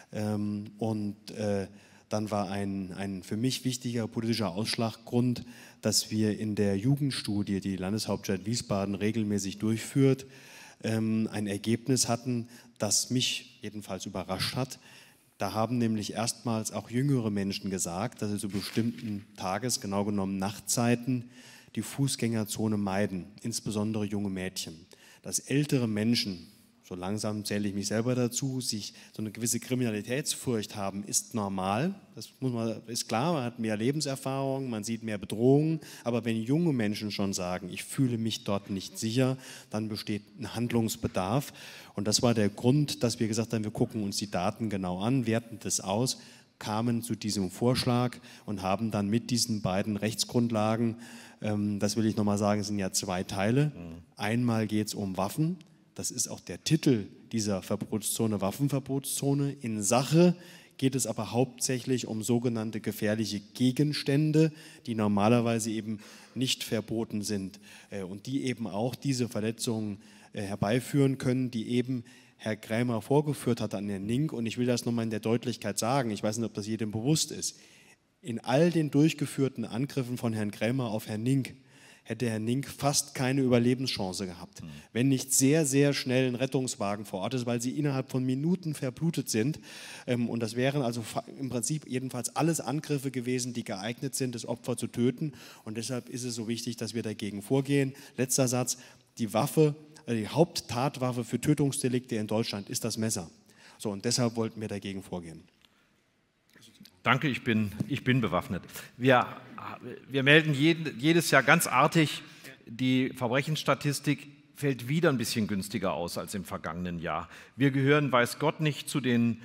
Und dann war ein, ein für mich wichtiger politischer Ausschlaggrund, dass wir in der Jugendstudie, die die Landeshauptstadt Wiesbaden regelmäßig durchführt, ein Ergebnis hatten, das mich jedenfalls überrascht hat. Da haben nämlich erstmals auch jüngere Menschen gesagt, dass sie zu bestimmten Tages-, genau genommen Nachtzeiten, die Fußgängerzone meiden, insbesondere junge Mädchen. Dass ältere Menschen, so langsam zähle ich mich selber dazu, sich so eine gewisse Kriminalitätsfurcht haben, ist normal. Das muss man, ist klar, man hat mehr Lebenserfahrung, man sieht mehr Bedrohungen. Aber wenn junge Menschen schon sagen, ich fühle mich dort nicht sicher, dann besteht ein Handlungsbedarf. Und das war der Grund, dass wir gesagt haben, wir gucken uns die Daten genau an, werten das aus, kamen zu diesem Vorschlag und haben dann mit diesen beiden Rechtsgrundlagen, ähm, das will ich nochmal sagen, es sind ja zwei Teile. Einmal geht es um Waffen. Das ist auch der Titel dieser Verbotszone, Waffenverbotszone. In Sache geht es aber hauptsächlich um sogenannte gefährliche Gegenstände, die normalerweise eben nicht verboten sind und die eben auch diese Verletzungen herbeiführen können, die eben Herr Krämer vorgeführt hat an Herrn Nink. Und ich will das nochmal in der Deutlichkeit sagen, ich weiß nicht, ob das jedem bewusst ist. In all den durchgeführten Angriffen von Herrn Krämer auf Herrn Nink hätte Herr Nink fast keine Überlebenschance gehabt, mhm. wenn nicht sehr, sehr schnell ein Rettungswagen vor Ort ist, weil sie innerhalb von Minuten verblutet sind. Und das wären also im Prinzip jedenfalls alles Angriffe gewesen, die geeignet sind, das Opfer zu töten. Und deshalb ist es so wichtig, dass wir dagegen vorgehen. Letzter Satz, die Waffe, die Haupttatwaffe für Tötungsdelikte in Deutschland ist das Messer. So, und deshalb wollten wir dagegen vorgehen. Danke, ich bin, ich bin bewaffnet. Wir, wir melden jeden, jedes Jahr ganz artig, die Verbrechensstatistik fällt wieder ein bisschen günstiger aus als im vergangenen Jahr. Wir gehören, weiß Gott, nicht zu den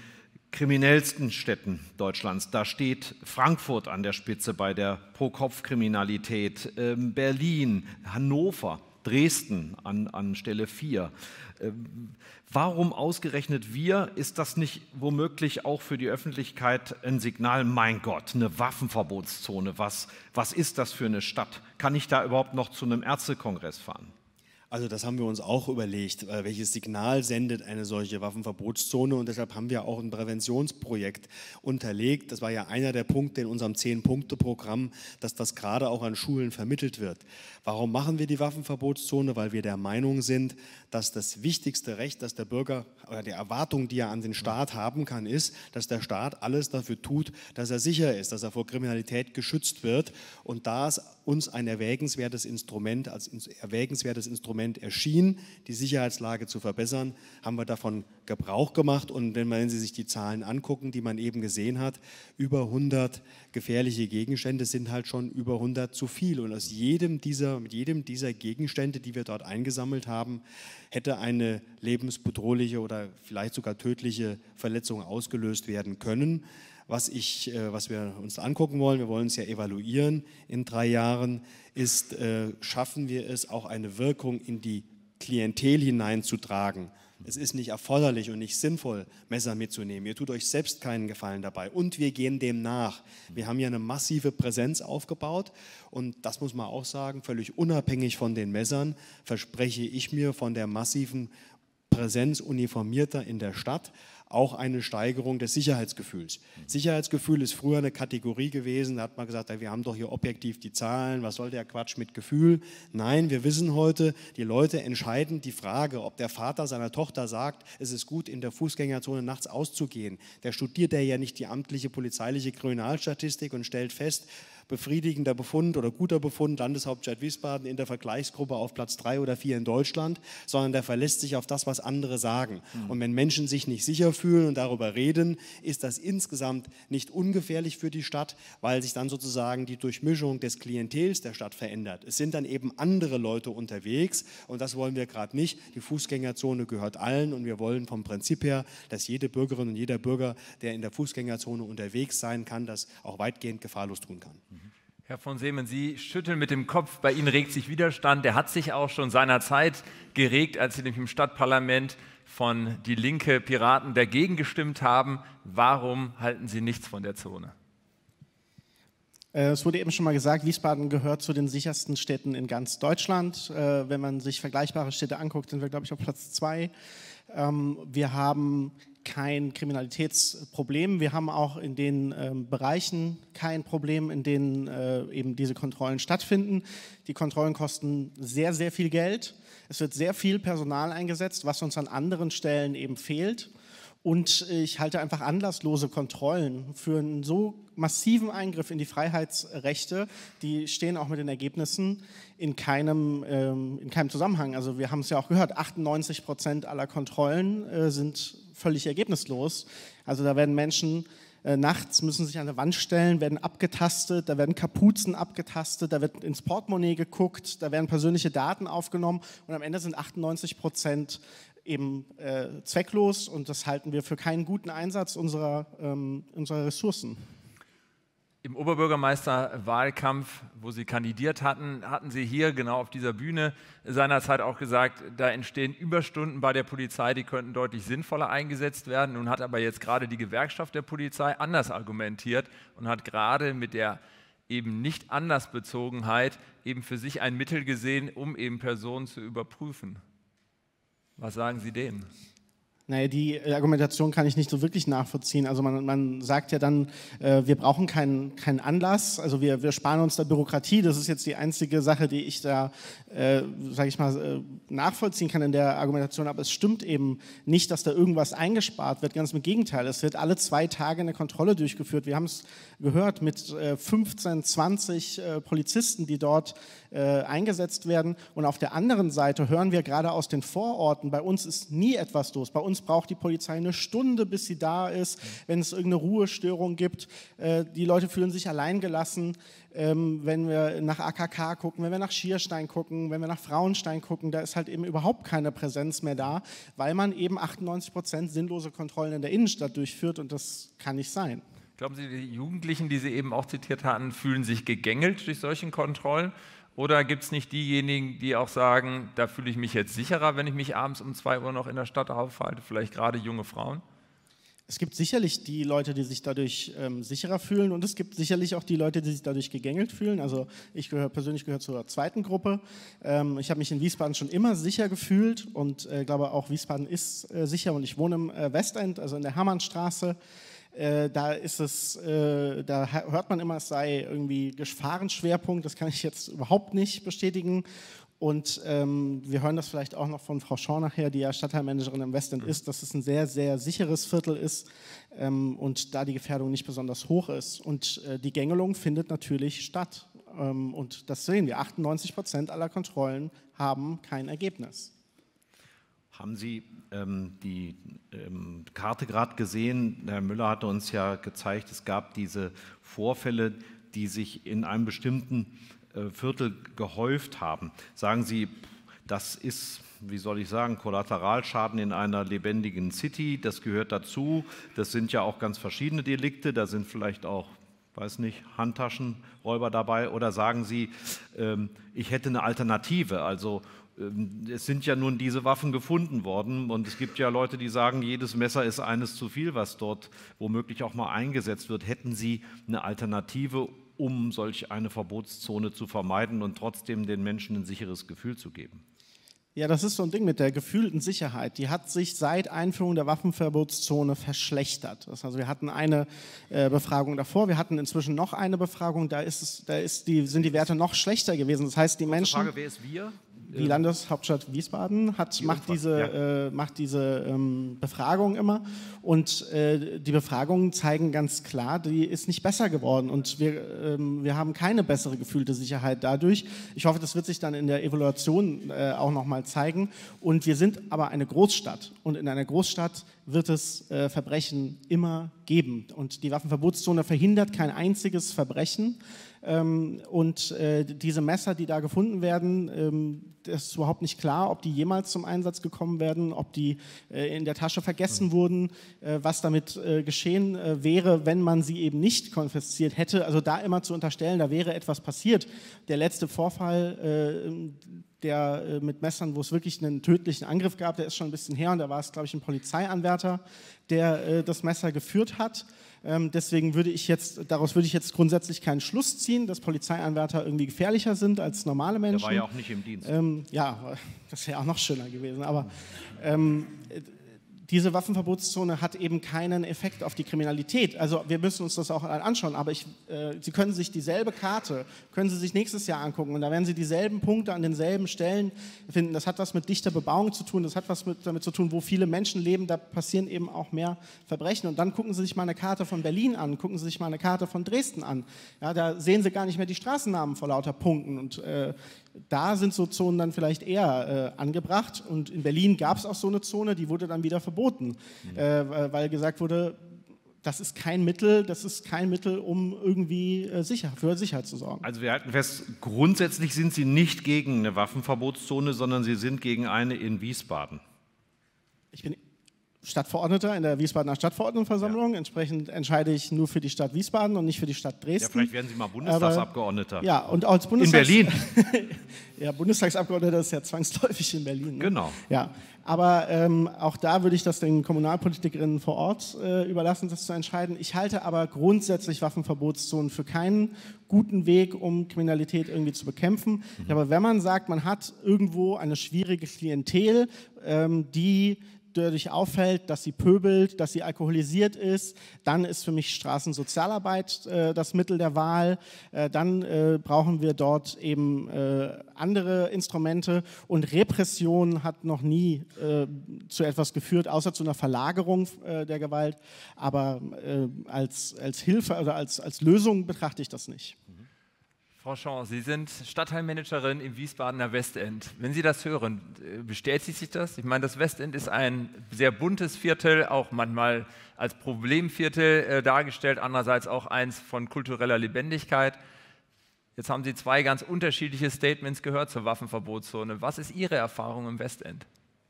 kriminellsten Städten Deutschlands. Da steht Frankfurt an der Spitze bei der Pro-Kopf-Kriminalität, ähm, Berlin, Hannover, Dresden an, an Stelle vier. Ähm, warum ausgerechnet wir? Ist das nicht womöglich auch für die Öffentlichkeit ein Signal, mein Gott, eine Waffenverbotszone, was, was ist das für eine Stadt? Kann ich da überhaupt noch zu einem Ärztekongress fahren? Also das haben wir uns auch überlegt, welches Signal sendet eine solche Waffenverbotszone, und deshalb haben wir auch ein Präventionsprojekt unterlegt. Das war ja einer der Punkte in unserem Zehn-Punkte-Programm, dass das gerade auch an Schulen vermittelt wird. Warum machen wir die Waffenverbotszone? Weil wir der Meinung sind, dass das wichtigste Recht, das der Bürger oder die Erwartung, die er an den Staat haben kann, ist, dass der Staat alles dafür tut, dass er sicher ist, dass er vor Kriminalität geschützt wird. Und da es uns ein erwägenswertes Instrument, als erwägenswertes Instrument erschien, die Sicherheitslage zu verbessern, haben wir davon Gebrauch gemacht. Und wenn, man, wenn Sie sich die Zahlen angucken, die man eben gesehen hat, über hundert gefährliche Gegenstände sind halt schon über hundert zu viel. Und aus jedem dieser, mit jedem dieser Gegenstände, die wir dort eingesammelt haben, hätte eine lebensbedrohliche oder vielleicht sogar tödliche Verletzung ausgelöst werden können. Was, ich, was wir uns angucken wollen, wir wollen es ja evaluieren in drei Jahren, ist, äh, schaffen wir es, auch eine Wirkung in die Klientel hineinzutragen. Es ist nicht erforderlich und nicht sinnvoll, Messer mitzunehmen. Ihr tut euch selbst keinen Gefallen dabei. Und wir gehen dem nach. Wir haben ja eine massive Präsenz aufgebaut. Und das muss man auch sagen, völlig unabhängig von den Messern, verspreche ich mir von der massiven Präsenz Uniformierter in der Stadt auch eine Steigerung des Sicherheitsgefühls. Sicherheitsgefühl ist früher eine Kategorie gewesen, da hat man gesagt, wir haben doch hier objektiv die Zahlen, was soll der Quatsch mit Gefühl? Nein, wir wissen heute, die Leute entscheiden die Frage, ob der Vater seiner Tochter sagt, es ist gut, in der Fußgängerzone nachts auszugehen. Der studiert ja nicht die amtliche polizeiliche Kriminalstatistik und stellt fest, befriedigender Befund oder guter Befund, Landeshauptstadt Wiesbaden in der Vergleichsgruppe auf Platz drei oder vier in Deutschland, sondern der verlässt sich auf das, was andere sagen. Mhm. Und wenn Menschen sich nicht sicher fühlen und darüber reden, ist das insgesamt nicht ungefährlich für die Stadt, weil sich dann sozusagen die Durchmischung des Klientels der Stadt verändert. Es sind dann eben andere Leute unterwegs und das wollen wir gerade nicht. Die Fußgängerzone gehört allen und wir wollen vom Prinzip her, dass jede Bürgerin und jeder Bürger, der in der Fußgängerzone unterwegs sein kann, das auch weitgehend gefahrlos tun kann. Herr von Seemann, Sie schütteln mit dem Kopf, bei Ihnen regt sich Widerstand. Der hat sich auch schon seinerzeit geregt, als Sie nämlich im Stadtparlament von Die Linke Piraten dagegen gestimmt haben. Warum halten Sie nichts von der Zone? Es wurde eben schon mal gesagt, Wiesbaden gehört zu den sichersten Städten in ganz Deutschland. Wenn man sich vergleichbare Städte anguckt, sind wir, glaube ich, auf Platz zwei. Wir haben kein Kriminalitätsproblem. Wir haben auch in den äh, Bereichen kein Problem, in denen äh, eben diese Kontrollen stattfinden. Die Kontrollen kosten sehr, sehr viel Geld. Es wird sehr viel Personal eingesetzt, was uns an anderen Stellen eben fehlt. Und ich halte einfach anlasslose Kontrollen für einen so massiven Eingriff in die Freiheitsrechte, die stehen auch mit den Ergebnissen in keinem, ähm, in keinem Zusammenhang. Also wir haben es ja auch gehört, achtundneunzig Prozent aller Kontrollen äh, sind völlig ergebnislos. Also da werden Menschen äh, nachts, müssen sich an der Wand stellen, werden abgetastet, da werden Kapuzen abgetastet, da wird ins Portemonnaie geguckt, da werden persönliche Daten aufgenommen und am Ende sind achtundneunzig Prozent eben äh, zwecklos und das halten wir für keinen guten Einsatz unserer, ähm, unserer Ressourcen. Im Oberbürgermeisterwahlkampf, wo Sie kandidiert hatten, hatten Sie hier genau auf dieser Bühne seinerzeit auch gesagt, da entstehen Überstunden bei der Polizei, die könnten deutlich sinnvoller eingesetzt werden. Nun hat aber jetzt gerade die Gewerkschaft der Polizei anders argumentiert und hat gerade mit der eben nicht Anlassbezogenheit eben für sich ein Mittel gesehen, um eben Personen zu überprüfen. Was sagen Sie denen? Naja, die Argumentation kann ich nicht so wirklich nachvollziehen. Also man, man sagt ja dann, äh, wir brauchen keinen, keinen Anlass, also wir, wir sparen uns da Bürokratie. Das ist jetzt die einzige Sache, die ich da, äh, sage ich mal, äh, nachvollziehen kann in der Argumentation. Aber es stimmt eben nicht, dass da irgendwas eingespart wird. Ganz im Gegenteil, es wird alle zwei Tage eine Kontrolle durchgeführt. Wir haben es gehört mit äh, fünfzehn, zwanzig äh, Polizisten, die dort äh, eingesetzt werden. Und auf der anderen Seite hören wir gerade aus den Vororten, bei uns ist nie etwas los. Bei uns uns braucht die Polizei eine Stunde, bis sie da ist, wenn es irgendeine Ruhestörung gibt. Äh, die Leute fühlen sich alleingelassen. Ähm, wenn wir nach A K K gucken, wenn wir nach Schierstein gucken, wenn wir nach Frauenstein gucken, da ist halt eben überhaupt keine Präsenz mehr da, weil man eben achtundneunzig Prozent sinnlose Kontrollen in der Innenstadt durchführt und das kann nicht sein. Glauben Sie, die Jugendlichen, die Sie eben auch zitiert hatten, fühlen sich gegängelt durch solche Kontrollen? Oder gibt es nicht diejenigen, die auch sagen, da fühle ich mich jetzt sicherer, wenn ich mich abends um zwei Uhr noch in der Stadt aufhalte, vielleicht gerade junge Frauen? Es gibt sicherlich die Leute, die sich dadurch ähm, sicherer fühlen und es gibt sicherlich auch die Leute, die sich dadurch gegängelt fühlen. Also ich gehöre, persönlich gehöre zur zweiten Gruppe. Ähm, ich habe mich in Wiesbaden schon immer sicher gefühlt und äh, glaube auch, Wiesbaden ist äh, sicher und ich wohne im äh, Westend, also in der Hermannstraße. Äh, da ist es, äh, da hört man immer, es sei irgendwie Gefahrenschwerpunkt. Das kann ich jetzt überhaupt nicht bestätigen. Und ähm, wir hören das vielleicht auch noch von Frau Schorr nachher, die ja Stadtteilmanagerin im Westend ist, dass es ein sehr, sehr sicheres Viertel ist ähm, und da die Gefährdung nicht besonders hoch ist. Und äh, die Gängelung findet natürlich statt. Ähm, und das sehen wir, achtundneunzig Prozent aller Kontrollen haben kein Ergebnis. Haben Sie ähm, die ähm, Karte gerade gesehen? Herr Müller hatte uns ja gezeigt, es gab diese Vorfälle, die sich in einem bestimmten äh, Viertel gehäuft haben. Sagen Sie, das ist, wie soll ich sagen, Kollateralschaden in einer lebendigen City, das gehört dazu. Das sind ja auch ganz verschiedene Delikte, da sind vielleicht auch, weiß nicht, Handtaschenräuber dabei. Oder sagen Sie, ähm, ich hätte eine Alternative, also es sind ja nun diese Waffen gefunden worden und es gibt ja Leute, die sagen, jedes Messer ist eines zu viel, was dort womöglich auch mal eingesetzt wird. Hätten Sie eine Alternative, um solch eine Verbotszone zu vermeiden und trotzdem den Menschen ein sicheres Gefühl zu geben? Ja, das ist so ein Ding mit der gefühlten Sicherheit. Die hat sich seit Einführung der Waffenverbotszone verschlechtert. Das also wir hatten eine äh, Befragung davor, wir hatten inzwischen noch eine Befragung, da, ist es, da ist die, sind die Werte noch schlechter gewesen. Das heißt, die Menschen... Frage, wer ist wir? Die Landeshauptstadt Wiesbaden hat, die macht, diese, ja. äh, macht diese ähm, Befragung immer und äh, die Befragungen zeigen ganz klar, die ist nicht besser geworden und wir, ähm, wir haben keine bessere gefühlte Sicherheit dadurch. Ich hoffe, das wird sich dann in der Evaluation äh, auch nochmal zeigen und wir sind aber eine Großstadt und in einer Großstadt wird es äh, Verbrechen immer geben und die Waffenverbotszone verhindert kein einziges Verbrechen. Ähm, und äh, diese Messer, die da gefunden werden, ähm, das ist überhaupt nicht klar, ob die jemals zum Einsatz gekommen werden, ob die äh, in der Tasche vergessen mhm. wurden, äh, was damit äh, geschehen äh, wäre, wenn man sie eben nicht konfisziert hätte. Also da immer zu unterstellen, da wäre etwas passiert. Der letzte Vorfall, äh, der äh, mit Messern, wo es wirklich einen tödlichen Angriff gab, der ist schon ein bisschen her und da war es, glaube ich, ein Polizeianwärter, der äh, das Messer geführt hat. Ähm, deswegen würde ich jetzt, daraus würde ich jetzt grundsätzlich keinen Schluss ziehen, dass Polizeianwärter irgendwie gefährlicher sind als normale Menschen. Der war ja auch nicht im Dienst. Ähm, ja, das wäre auch noch schöner gewesen. Aber ähm, diese Waffenverbotszone hat eben keinen Effekt auf die Kriminalität. Also wir müssen uns das auch anschauen, aber ich, äh, Sie können sich dieselbe Karte, können Sie sich nächstes Jahr angucken und da werden Sie dieselben Punkte an denselben Stellen finden. Das hat was mit dichter Bebauung zu tun, das hat was mit, damit zu tun, wo viele Menschen leben, da passieren eben auch mehr Verbrechen. Und dann gucken Sie sich mal eine Karte von Berlin an, gucken Sie sich mal eine Karte von Dresden an. Ja, da sehen Sie gar nicht mehr die Straßennamen vor lauter Punkten und äh, da sind so Zonen dann vielleicht eher äh, angebracht und in Berlin gab es auch so eine Zone, die wurde dann wieder verboten, mhm. äh, weil gesagt wurde, das ist kein Mittel, das ist kein Mittel, um irgendwie äh, sicher, für Sicherheit zu sorgen. Also wir halten fest, grundsätzlich sind Sie nicht gegen eine Waffenverbotszone, sondern Sie sind gegen eine in Wiesbaden. Ich bin Stadtverordneter in der Wiesbadener Stadtverordnetenversammlung. Ja. Entsprechend entscheide ich nur für die Stadt Wiesbaden und nicht für die Stadt Dresden. Ja, vielleicht werden Sie mal Bundestagsabgeordneter. Aber, ja, und als Bundestags in Berlin. Ja, Bundestagsabgeordneter ist ja zwangsläufig in Berlin. Ne? Genau. Ja, aber ähm, auch da würde ich das den Kommunalpolitikerinnen vor Ort äh, überlassen, das zu entscheiden. Ich halte aber grundsätzlich Waffenverbotszonen für keinen guten Weg, um Kriminalität irgendwie zu bekämpfen. Mhm. Aber wenn man sagt, man hat irgendwo eine schwierige Klientel, ähm, die dadurch auffällt, dass sie pöbelt, dass sie alkoholisiert ist, dann ist für mich Straßensozialarbeit äh, das Mittel der Wahl. Äh, dann äh, brauchen wir dort eben äh, andere Instrumente und Repression hat noch nie äh, zu etwas geführt, außer zu einer Verlagerung äh, der Gewalt. Aber äh, als, als Hilfe oder als, als Lösung betrachte ich das nicht. Mhm. Frau Schorr, Sie sind Stadtteilmanagerin im Wiesbadener Westend. Wenn Sie das hören, bestätigt sich das? Ich meine, das Westend ist ein sehr buntes Viertel, auch manchmal als Problemviertel äh, dargestellt, andererseits auch eins von kultureller Lebendigkeit. Jetzt haben Sie zwei ganz unterschiedliche Statements gehört zur Waffenverbotszone. Was ist Ihre Erfahrung im Westend?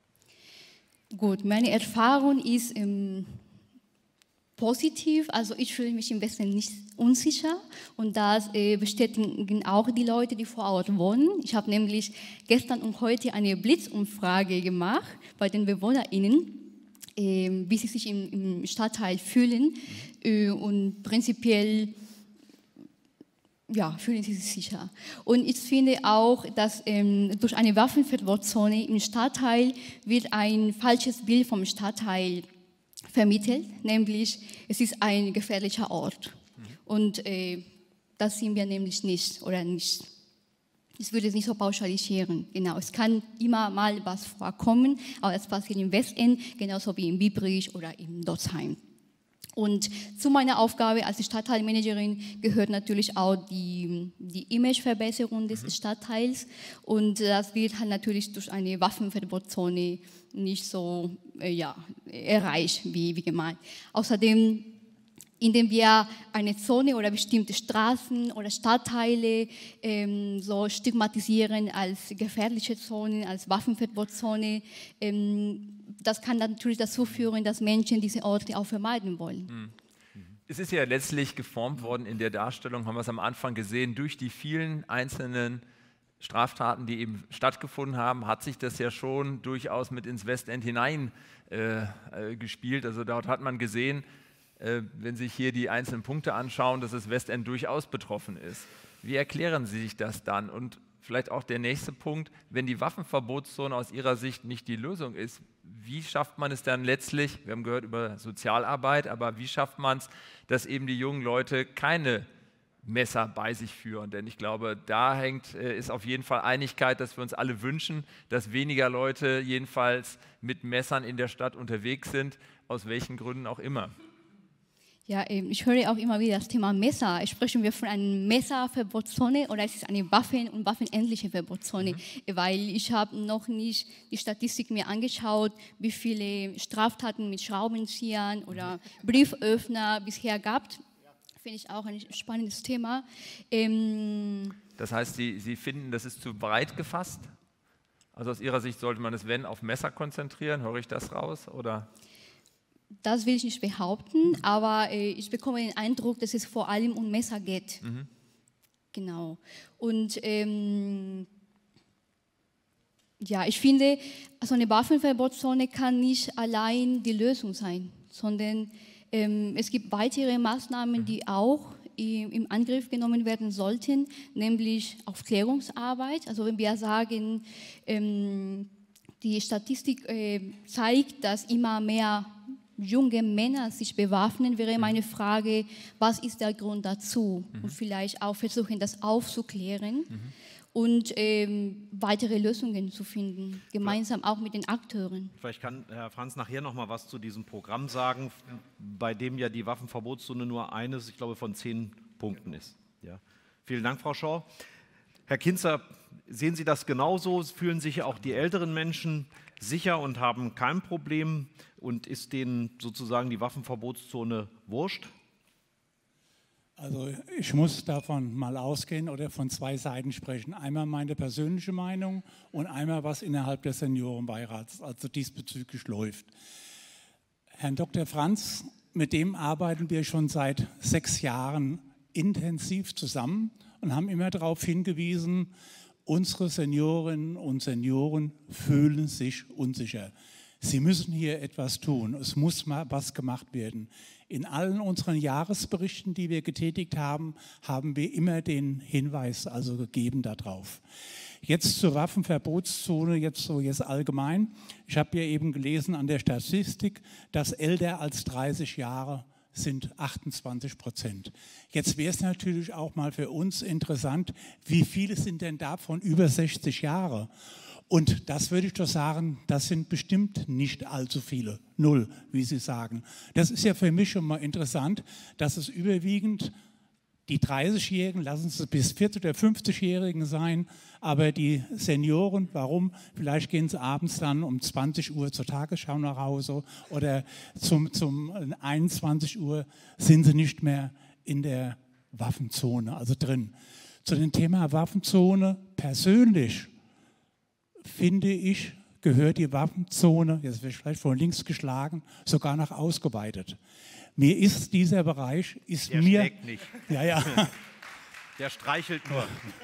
Gut, meine Erfahrung ist ähm, positiv. Also ich fühle mich im Westend nicht unsicher und das äh, bestätigen auch die Leute, die vor Ort wohnen. Ich habe nämlich gestern und heute eine Blitzumfrage gemacht bei den BewohnerInnen, äh, wie sie sich im, im Stadtteil fühlen äh, und prinzipiell ja, fühlen sie sich sicher. Und ich finde auch, dass ähm, durch eine Waffenverbotszone im Stadtteil wird ein falsches Bild vom Stadtteil vermittelt, nämlich es ist ein gefährlicher Ort. Mhm. Und äh, das sind wir nämlich nicht oder nicht. Ich würde es nicht so pauschalisieren. Genau, es kann immer mal was vorkommen, aber es passiert im Westend genauso wie in Biebrich oder in Dotzheim. Und zu meiner Aufgabe als Stadtteilmanagerin gehört natürlich auch die, die Imageverbesserung des Stadtteils. Und das wird halt natürlich durch eine Waffenverbotszone nicht so äh, ja, erreicht, wie, wie gemeint. Außerdem, indem wir eine Zone oder bestimmte Straßen oder Stadtteile ähm, so stigmatisieren als gefährliche Zonen, als Waffenverbotszone, ähm, das kann natürlich dazu führen, dass Menschen diese Orte auch vermeiden wollen. Es ist ja letztlich geformt worden in der Darstellung, haben wir es am Anfang gesehen, durch die vielen einzelnen Straftaten, die eben stattgefunden haben, hat sich das ja schon durchaus mit ins Westend hinein äh, äh, gespielt. Also dort hat man gesehen, äh, wenn Sie sich hier die einzelnen Punkte anschauen, dass das Westend durchaus betroffen ist. Wie erklären Sie sich das dann? Und vielleicht auch der nächste Punkt, wenn die Waffenverbotszone aus Ihrer Sicht nicht die Lösung ist, wie schafft man es dann letztlich, wir haben gehört über Sozialarbeit, aber wie schafft man es, dass eben die jungen Leute keine Messer bei sich führen? Denn ich glaube, da hängt, ist auf jeden Fall Einigkeit, dass wir uns alle wünschen, dass weniger Leute jedenfalls mit Messern in der Stadt unterwegs sind, aus welchen Gründen auch immer. Ja, ich höre auch immer wieder das Thema Messer. Sprechen wir von einer Messerverbotszone oder ist es eine Waffen- und waffenähnliche Verbotszone? Mhm. Weil ich habe noch nicht die Statistik mir angeschaut, wie viele Straftaten mit Schraubenziehern oder Brieföffner bisher gab. Finde ich auch ein spannendes Thema. Ähm das heißt, Sie, Sie finden, das ist zu breit gefasst? Also aus Ihrer Sicht sollte man es, wenn, auf Messer konzentrieren? Höre ich das raus? Oder? Das will ich nicht behaupten, aber äh, ich bekomme den Eindruck, dass es vor allem um Messer geht. Mhm. Genau. Und ähm, ja, ich finde, also eine Waffenverbotszone kann nicht allein die Lösung sein, sondern ähm, es gibt weitere Maßnahmen, die auch im, im Angriff genommen werden sollten, nämlich Aufklärungsarbeit. Also wenn wir sagen, ähm, die Statistik äh, zeigt, dass immer mehr junge Männer sich bewaffnen, wäre meine Frage, was ist der Grund dazu? Mhm. Und vielleicht auch versuchen, das aufzuklären mhm. und ähm, weitere Lösungen zu finden, gemeinsam auch mit den Akteuren. Vielleicht kann Herr Franz nachher noch mal was zu diesem Programm sagen, bei dem ja die Waffenverbotszone nur eines, ich glaube, von zehn Punkten ist. Ja. Vielen Dank, Frau Schorr. Herr Kinzer, sehen Sie das genauso? Fühlen sich auch die älteren Menschen sicher und haben kein Problem? Und ist denen sozusagen die Waffenverbotszone wurscht? Also ich muss davon mal ausgehen oder von zwei Seiten sprechen. Einmal meine persönliche Meinung und einmal, was innerhalb des Seniorenbeirats also diesbezüglich läuft. Herrn Doktor Franz, mit dem arbeiten wir schon seit sechs Jahren intensiv zusammen und haben immer darauf hingewiesen, unsere Seniorinnen und Senioren fühlen sich unsicher. Sie müssen hier etwas tun. Es muss mal was gemacht werden. In allen unseren Jahresberichten, die wir getätigt haben, haben wir immer den Hinweis also gegeben darauf. Jetzt zur Waffenverbotszone, jetzt so jetzt allgemein. Ich habe ja eben gelesen an der Statistik, dass älter als dreißig Jahre sind achtundzwanzig Prozent. Jetzt wäre es natürlich auch mal für uns interessant, wie viele sind denn davon über sechzig Jahre? Und das würde ich doch sagen, das sind bestimmt nicht allzu viele, null, wie Sie sagen. Das ist ja für mich schon mal interessant, dass es überwiegend Die dreißigjährigen lassen es bis vierzig- oder fünfzigjährigen sein, aber die Senioren, warum? Vielleicht gehen sie abends dann um zwanzig Uhr zur Tagesschau nach Hause oder zum, zum einundzwanzig Uhr sind sie nicht mehr in der Waffenzone, also drin. Zu dem Thema Waffenzone persönlich finde ich, gehört die Waffenzone, jetzt werde ich vielleicht von links geschlagen, sogar noch ausgeweitet. Mir ist dieser Bereich, ist Der mir... schlägt nicht. Ja, ja. Der streichelt nur.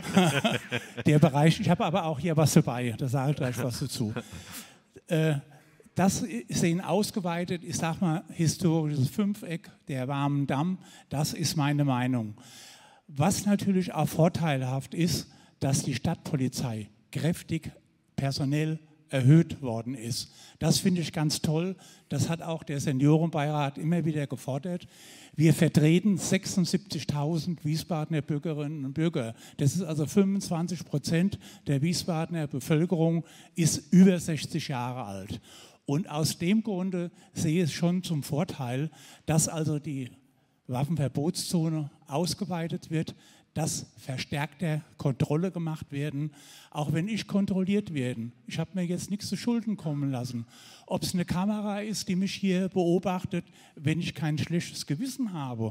Der Bereich, ich habe aber auch hier was dabei, da sage ich gleich was dazu. Äh, das ist ihnen ausgeweitet, ich sage mal, historisches Fünfeck, der warmen Damm, das ist meine Meinung. Was natürlich auch vorteilhaft ist, dass die Stadtpolizei kräftig personell erhöht worden ist. Das finde ich ganz toll. Das hat auch der Seniorenbeirat immer wieder gefordert. Wir vertreten sechsundsiebzigtausend Wiesbadener Bürgerinnen und Bürger. Das ist also fünfundzwanzig Prozent der Wiesbadener Bevölkerung ist über sechzig Jahre alt. Und aus dem Grunde sehe ich es schon zum Vorteil, dass also die Waffenverbotszone ausgeweitet wird, dass verstärkter Kontrolle gemacht werden, auch wenn ich kontrolliert werde. Ich habe mir jetzt nichts zu Schulden kommen lassen. Ob es eine Kamera ist, die mich hier beobachtet, wenn ich kein schlechtes Gewissen habe.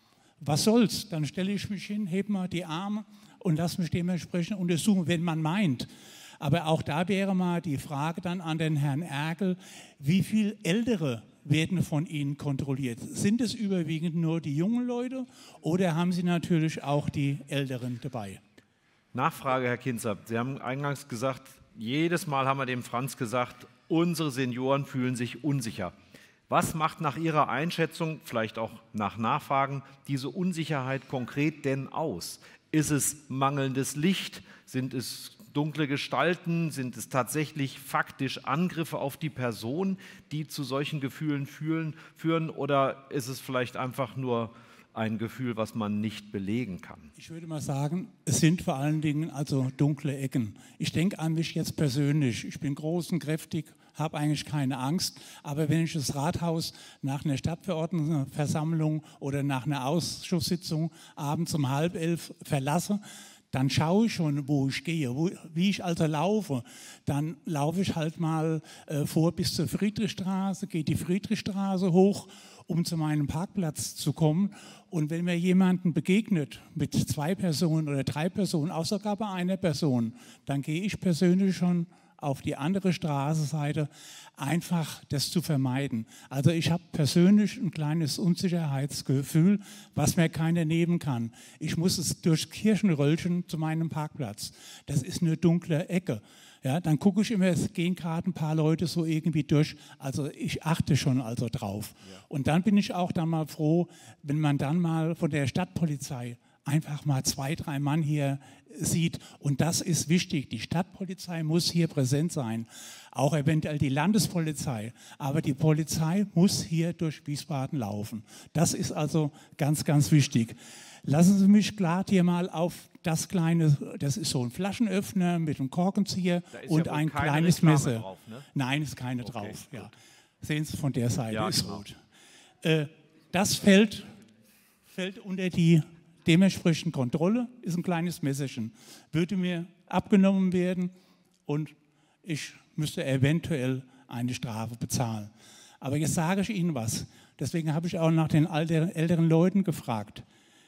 Was soll's? Dann stelle ich mich hin, hebe mal die Arme und lasse mich dementsprechend untersuchen, wenn man meint. Aber auch da wäre mal die Frage dann an den Herrn Erkel, wie viele Ältere werden von Ihnen kontrolliert? Sind es überwiegend nur die jungen Leute oder haben Sie natürlich auch die Älteren dabei? Nachfrage, Herr Kinzer. Sie haben eingangs gesagt, jedes Mal haben wir dem Franz gesagt, unsere Senioren fühlen sich unsicher. Was macht nach Ihrer Einschätzung, vielleicht auch nach Nachfragen, diese Unsicherheit konkret denn aus? Ist es mangelndes Licht? Sind es dunkle Gestalten? Sind es tatsächlich faktisch Angriffe auf die Person, die zu solchen Gefühlen fühlen, führen? Oder ist es vielleicht einfach nur ein Gefühl, was man nicht belegen kann? Ich würde mal sagen, es sind vor allen Dingen also dunkle Ecken. Ich denke an mich jetzt persönlich. Ich bin groß und kräftig, habe eigentlich keine Angst. Aber wenn ich das Rathaus nach einer Stadtverordnetenversammlung oder nach einer Ausschusssitzung abends um halb elf verlasse, dann schaue ich schon, wo ich gehe, wo, wie ich also laufe. Dann laufe ich halt mal äh, vor bis zur Friedrichstraße, gehe die Friedrichstraße hoch, um zu meinem Parkplatz zu kommen. Und wenn mir jemanden begegnet, mit zwei Personen oder drei Personen, auch sogar bei einer Person, dann gehe ich persönlich schon auf die andere Straßenseite, einfach das zu vermeiden. Also ich habe persönlich ein kleines Unsicherheitsgefühl, was mir keiner nehmen kann. Ich muss es durch Kirchenröllchen zu meinem Parkplatz. Das ist eine dunkle Ecke. Ja, dann gucke ich immer, es gehen gerade ein paar Leute so irgendwie durch. Also ich achte schon also drauf. Ja. Und dann bin ich auch dann mal froh, wenn man dann mal von der Stadtpolizei einfach mal zwei, drei Mann hier sieht. Und das ist wichtig. Die Stadtpolizei muss hier präsent sein. Auch eventuell die Landespolizei. Aber die Polizei muss hier durch Wiesbaden laufen. Das ist also ganz, ganz wichtig. Lassen Sie mich klar hier mal auf das kleine, das ist so ein Flaschenöffner mit einem Korkenzieher und ja ein kleines Reklame Messer. Drauf, ne? Nein, ist keine okay, drauf. Ja. Sehen Sie von der Seite, ja, ist genau. Gut. Äh, das fällt, fällt unter die dementsprechend Kontrolle, ist ein kleines Messerchen. Würde mir abgenommen werden und ich müsste eventuell eine Strafe bezahlen. Aber jetzt sage ich Ihnen was. Deswegen habe ich auch nach den älteren Leuten gefragt.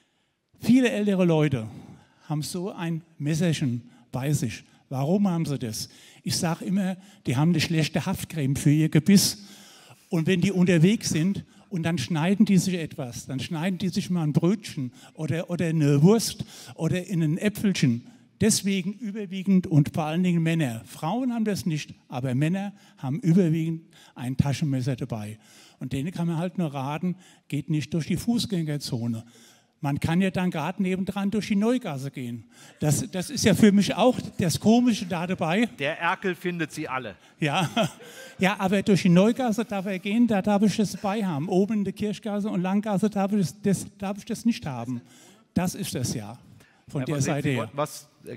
Viele ältere Leute haben so ein Messerchen bei sich. Warum haben sie das? Ich sage immer, die haben eine schlechte Haftcreme für ihr Gebiss. Und wenn die unterwegs sind und dann schneiden die sich etwas, dann schneiden die sich mal ein Brötchen oder, oder eine Wurst oder in ein Äpfelchen. Deswegen überwiegend und vor allen Dingen Männer. Frauen haben das nicht, aber Männer haben überwiegend ein Taschenmesser dabei. Und denen kann man halt nur raten, geht nicht durch die Fußgängerzone. Man kann ja dann gerade nebendran durch die Neugasse gehen. Das, das ist ja für mich auch das Komische da dabei. Der Erkel findet sie alle. Ja, ja, aber durch die Neugasse darf er gehen, da darf ich das dabei haben. Oben in der Kirchgasse und Langgasse darf ich das, darf ich das nicht haben. Das ist das ja, von ja, der Seite her. Was, äh,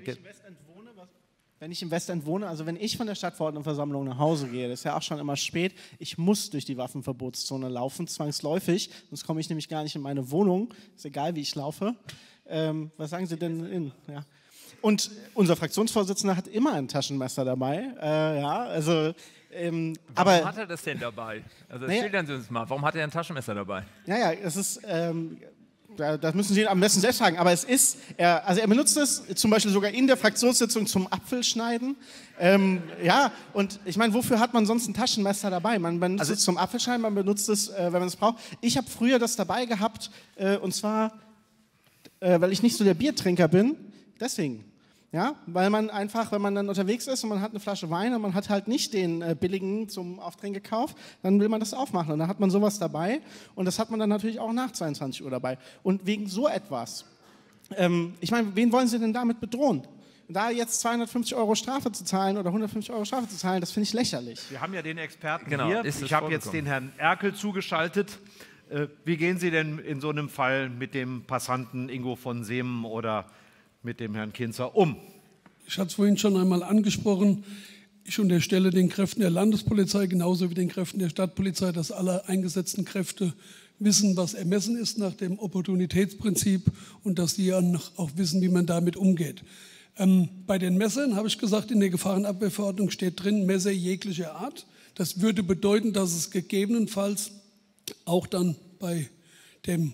Wenn ich im Westend wohne, also wenn ich von der Stadtverordnetenversammlung nach Hause gehe, das ist ja auch schon immer spät, ich muss durch die Waffenverbotszone laufen, zwangsläufig, sonst komme ich nämlich gar nicht in meine Wohnung, ist egal wie ich laufe. Ähm, was sagen Sie denn in? Ja. Und unser Fraktionsvorsitzender hat immer ein Taschenmesser dabei. Äh, ja, also, ähm, warum aber, hat er das denn dabei? Also naja, schildern Sie uns mal, warum hat er ein Taschenmesser dabei? Ja, ja, es ist, ähm, da, das müssen Sie am besten selbst fragen, aber es ist, er, also er benutzt es zum Beispiel sogar in der Fraktionssitzung zum Apfelschneiden. Ähm, ja, und ich meine, wofür hat man sonst ein Taschenmesser dabei? Man benutzt also, es zum Apfelschneiden, man benutzt es, äh, wenn man es braucht. Ich habe früher das dabei gehabt, äh, und zwar, äh, weil ich nicht so der Biertrinker bin, deswegen. Ja, weil man einfach, wenn man dann unterwegs ist und man hat eine Flasche Wein und man hat halt nicht den äh, billigen zum Aufdrehen gekauft, dann will man das aufmachen und dann hat man sowas dabei und das hat man dann natürlich auch nach zweiundzwanzig Uhr dabei. Und wegen so etwas, ähm, ich meine, wen wollen Sie denn damit bedrohen? Da jetzt zweihundertfünfzig Euro Strafe zu zahlen oder hundertfünfzig Euro Strafe zu zahlen, das finde ich lächerlich. Wir haben ja den Experten genau, hier. Ich habe jetzt den Herrn Erkel zugeschaltet. Äh, wie gehen Sie denn in so einem Fall mit dem Passanten Ingo von Seemen oder mit dem Herrn Kinzer um? Ich hatte es vorhin schon einmal angesprochen. Ich unterstelle den Kräften der Landespolizei genauso wie den Kräften der Stadtpolizei, dass alle eingesetzten Kräfte wissen, was ermessen ist nach dem Opportunitätsprinzip und dass sie auch wissen, wie man damit umgeht. Ähm, bei den Messern habe ich gesagt, in der Gefahrenabwehrverordnung steht drin, Messer jeglicher Art. Das würde bedeuten, dass es gegebenenfalls auch dann bei dem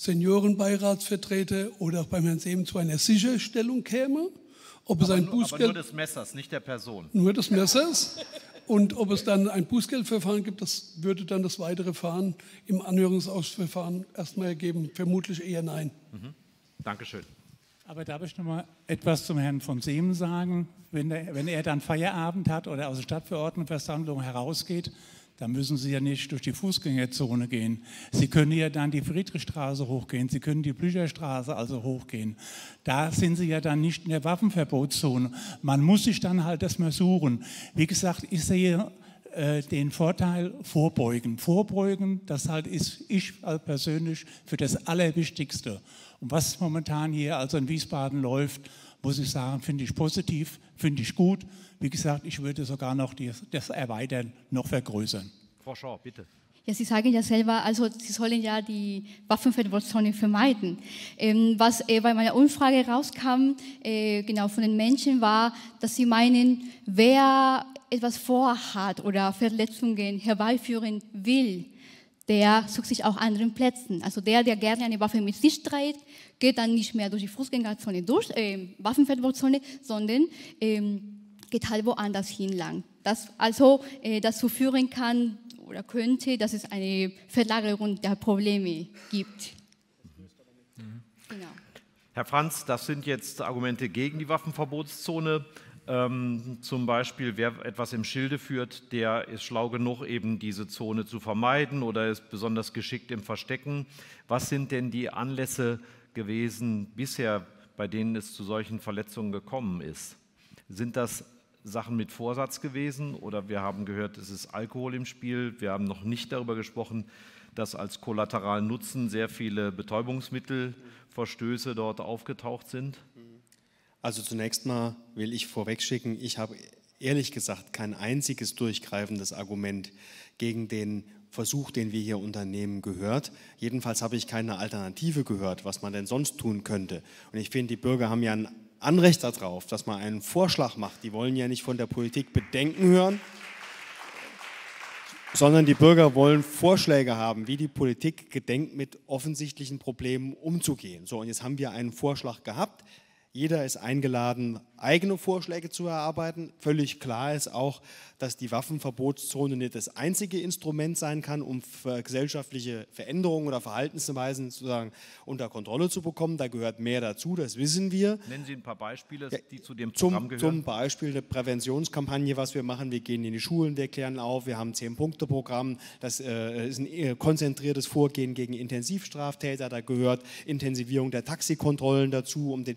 Seniorenbeiratsvertreter oder auch beim Herrn Seemen zu einer Sicherstellung käme. Ob es aber, ein nur, Bußgeld, aber nur des Messers, nicht der Person. Nur des Messers. Und ob es dann ein Bußgeldverfahren gibt, das würde dann das weitere Fahren im Anhörungsausschussverfahren erstmal ergeben. Vermutlich eher nein. Mhm. Dankeschön. Aber darf ich noch mal etwas zum Herrn von Seemen sagen? Wenn, der, wenn er dann Feierabend hat oder aus der Stadtverordnetenversammlung herausgeht, dann müssen Sie ja nicht durch die Fußgängerzone gehen. Sie können ja dann die Friedrichstraße hochgehen, Sie können die Blücherstraße also hochgehen. Da sind Sie ja dann nicht in der Waffenverbotszone. Man muss sich dann halt das mal suchen. Wie gesagt, ich sehe äh, den Vorteil vorbeugen. Vorbeugen, das halt ist ich persönlich für das Allerwichtigste. Und was momentan hier also in Wiesbaden läuft, muss ich sagen, finde ich positiv, finde ich gut. Wie gesagt, ich würde sogar noch die, das Erweitern noch vergrößern. Frau Schau, bitte. Ja, Sie sagen ja selber, also Sie sollen ja die Waffenverbotszone vermeiden. Ähm, was äh, bei meiner Umfrage rauskam, äh, genau von den Menschen, war, dass sie meinen, wer etwas vorhat oder Verletzungen herbeiführen will, der sucht sich auch anderen Plätzen. Also der, der gerne eine Waffe mit sich trägt, geht dann nicht mehr durch die Fußgängerzone, durch äh, Waffenverbotszone, sondern ähm, geht halt woanders hin lang. Das also äh, dazu führen kann oder könnte, dass es eine Verlagerung der Probleme gibt. Mhm. Genau. Herr Franz, das sind jetzt Argumente gegen die Waffenverbotszone. Ähm, zum Beispiel, wer etwas im Schilde führt, der ist schlau genug, eben diese Zone zu vermeiden oder ist besonders geschickt im Verstecken. Was sind denn die Anlässe gewesen bisher, bei denen es zu solchen Verletzungen gekommen ist? Sind das Sachen mit Vorsatz gewesen oder wir haben gehört, es ist Alkohol im Spiel. Wir haben noch nicht darüber gesprochen, dass als kollateralen Nutzen sehr viele Betäubungsmittelverstöße dort aufgetaucht sind. Also zunächst mal will ich vorwegschicken, ich habe ehrlich gesagt kein einziges durchgreifendes Argument gegen den Versuch, den wir hier unternehmen, gehört. Jedenfalls habe ich keine Alternative gehört, was man denn sonst tun könnte. Und ich finde, die Bürger haben ja ein Anrecht darauf, dass man einen Vorschlag macht. Die wollen ja nicht von der Politik Bedenken hören, sondern die Bürger wollen Vorschläge haben, wie die Politik gedenkt, mit offensichtlichen Problemen umzugehen. So, und jetzt haben wir einen Vorschlag gehabt. Jeder ist eingeladen, eigene Vorschläge zu erarbeiten. Völlig klar ist auch, dass die Waffenverbotszone nicht das einzige Instrument sein kann, um gesellschaftliche Veränderungen oder Verhaltensweisen sozusagen unter Kontrolle zu bekommen. Da gehört mehr dazu, das wissen wir. Nennen Sie ein paar Beispiele, ja, die zu dem Programm zum, gehören. Zum Beispiel eine Präventionskampagne, was wir machen. Wir gehen in die Schulen, wir klären auf. Wir haben ein Zehn-Punkte-Programm. Das äh, ist ein äh, konzentriertes Vorgehen gegen Intensivstraftäter. Da gehört Intensivierung der Taxikontrollen dazu, um den Taxi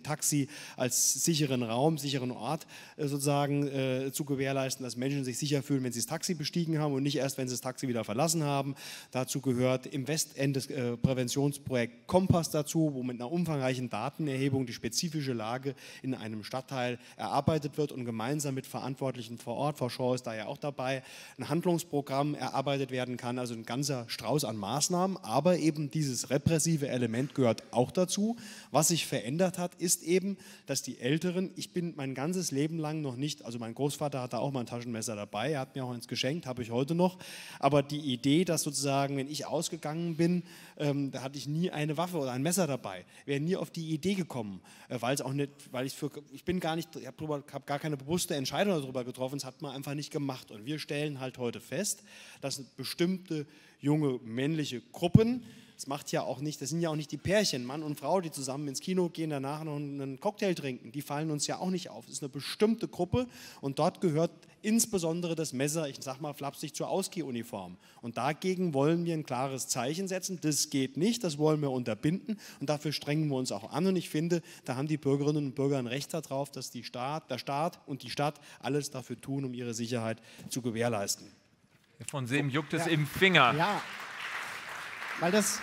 Taxi als sicheren Raum, sicheren Ort äh, sozusagen äh, zu gewährleisten, dass Menschen sich sicher fühlen, wenn sie das Taxi bestiegen haben und nicht erst, wenn sie das Taxi wieder verlassen haben. Dazu gehört im Westend das äh, Präventionsprojekt Kompass dazu, wo mit einer umfangreichen Datenerhebung die spezifische Lage in einem Stadtteil erarbeitet wird und gemeinsam mit Verantwortlichen vor Ort, Frau Schor ist da ja auch dabei, ein Handlungsprogramm erarbeitet werden kann, also ein ganzer Strauß an Maßnahmen, aber eben dieses repressive Element gehört auch dazu. Was sich verändert hat, ist eben, dass die Älteren, ich bin mein ganzes Leben lang noch nicht, also mein Großvater hatte auch mal ein Taschenmesser dabei, er hat mir auch eins geschenkt, habe ich heute noch, aber die Idee, dass sozusagen, wenn ich ausgegangen bin, ähm, da hatte ich nie eine Waffe oder ein Messer dabei, wäre nie auf die Idee gekommen, äh, weil es auch nicht, weil ich für, ich bin gar nicht, ich habe hab gar keine bewusste Entscheidung darüber getroffen, das hat man einfach nicht gemacht und wir stellen halt heute fest, dass bestimmte junge männliche Gruppen, das macht ja auch nicht, das sind ja auch nicht die Pärchen, Mann und Frau, die zusammen ins Kino gehen, danach noch einen Cocktail trinken, die fallen uns ja auch nicht auf. Das ist eine bestimmte Gruppe und dort gehört insbesondere das Messer, ich sag mal flapsig, zur Ausgehuniform. Und dagegen wollen wir ein klares Zeichen setzen, das geht nicht, das wollen wir unterbinden und dafür strengen wir uns auch an und ich finde, da haben die Bürgerinnen und Bürger ein Recht darauf, dass die Staat, der Staat und die Stadt alles dafür tun, um ihre Sicherheit zu gewährleisten. Von Seem juckt es ja. im Finger. Ja, weil das,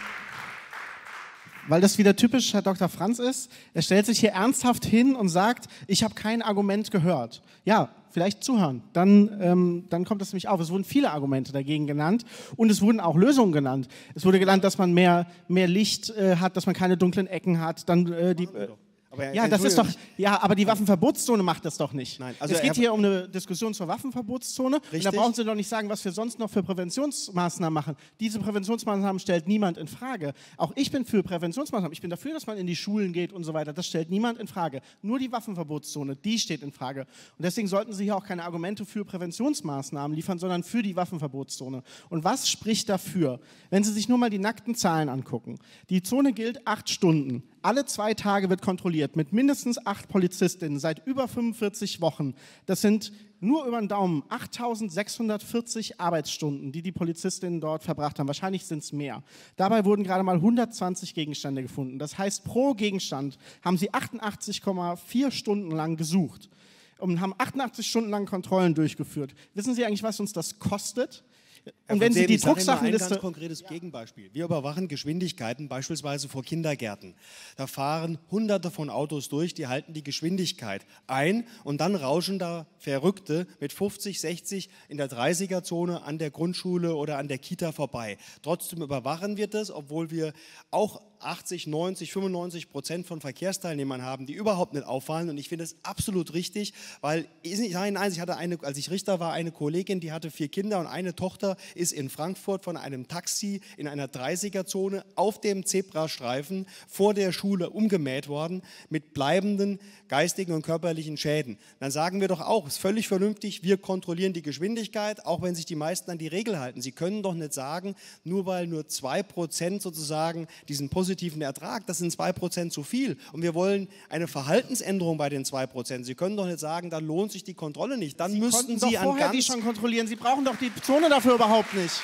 weil das wieder typisch Herr Doktor Franz ist. Er stellt sich hier ernsthaft hin und sagt, ich habe kein Argument gehört. Ja, vielleicht zuhören, dann, ähm, dann kommt das nämlich auf. Es wurden viele Argumente dagegen genannt und es wurden auch Lösungen genannt. Es wurde genannt, dass man mehr, mehr Licht äh, hat, dass man keine dunklen Ecken hat. Dann, äh, die, äh, Aber ja, das ist doch, ja, aber die Waffenverbotszone macht das doch nicht. Nein, also es geht Herr, hier um eine Diskussion zur Waffenverbotszone. Richtig. Und da brauchen Sie doch nicht sagen, was wir sonst noch für Präventionsmaßnahmen machen. Diese Präventionsmaßnahmen stellt niemand in Frage. Auch ich bin für Präventionsmaßnahmen. Ich bin dafür, dass man in die Schulen geht und so weiter. Das stellt niemand in Frage. Nur die Waffenverbotszone, die steht in Frage. Und deswegen sollten Sie hier auch keine Argumente für Präventionsmaßnahmen liefern, sondern für die Waffenverbotszone. Und was spricht dafür? Wenn Sie sich nur mal die nackten Zahlen angucken. Die Zone gilt acht Stunden. Alle zwei Tage wird kontrolliert mit mindestens acht Polizistinnen seit über fünfundvierzig Wochen. Das sind nur über den Daumen achttausendsechshundertvierzig Arbeitsstunden, die die Polizistinnen dort verbracht haben. Wahrscheinlich sind es mehr. Dabei wurden gerade mal hundertzwanzig Gegenstände gefunden. Das heißt, pro Gegenstand haben sie achtundachtzig Komma vier Stunden lang gesucht und haben achtundachtzig Stunden lang Kontrollen durchgeführt. Wissen Sie eigentlich, was uns das kostet? Und wenn Sie die Drucksachenliste... Ein ganz konkretes Gegenbeispiel. Wir überwachen Geschwindigkeiten, beispielsweise vor Kindergärten. Da fahren Hunderte von Autos durch, die halten die Geschwindigkeit ein und dann rauschen da Verrückte mit fünfzig, sechzig in der dreißiger-Zone an der Grundschule oder an der Kita vorbei. Trotzdem überwachen wir das, obwohl wir auch achtzig, neunzig, fünfundneunzig Prozent von Verkehrsteilnehmern haben, die überhaupt nicht auffallen. Und ich finde es absolut richtig, weil, nein, nein, ich hatte eine, als ich Richter war, eine Kollegin, die hatte vier Kinder und eine Tochter ist in Frankfurt von einem Taxi in einer dreißiger-Zone auf dem Zebrastreifen vor der Schule umgemäht worden mit bleibenden geistigen und körperlichen Schäden. Dann sagen wir doch auch, ist völlig vernünftig, wir kontrollieren die Geschwindigkeit, auch wenn sich die meisten an die Regel halten. Sie können doch nicht sagen, nur weil nur zwei Prozent sozusagen diesen positiven Ertrag, das sind zwei Prozent zu viel und wir wollen eine Verhaltensänderung bei den zwei Prozent. Sie können doch nicht sagen, dann lohnt sich die Kontrolle nicht. Dann Sie müssten Sie Sie an vorher ganz... die schon kontrollieren. Sie brauchen doch die Zone dafür überhaupt nicht.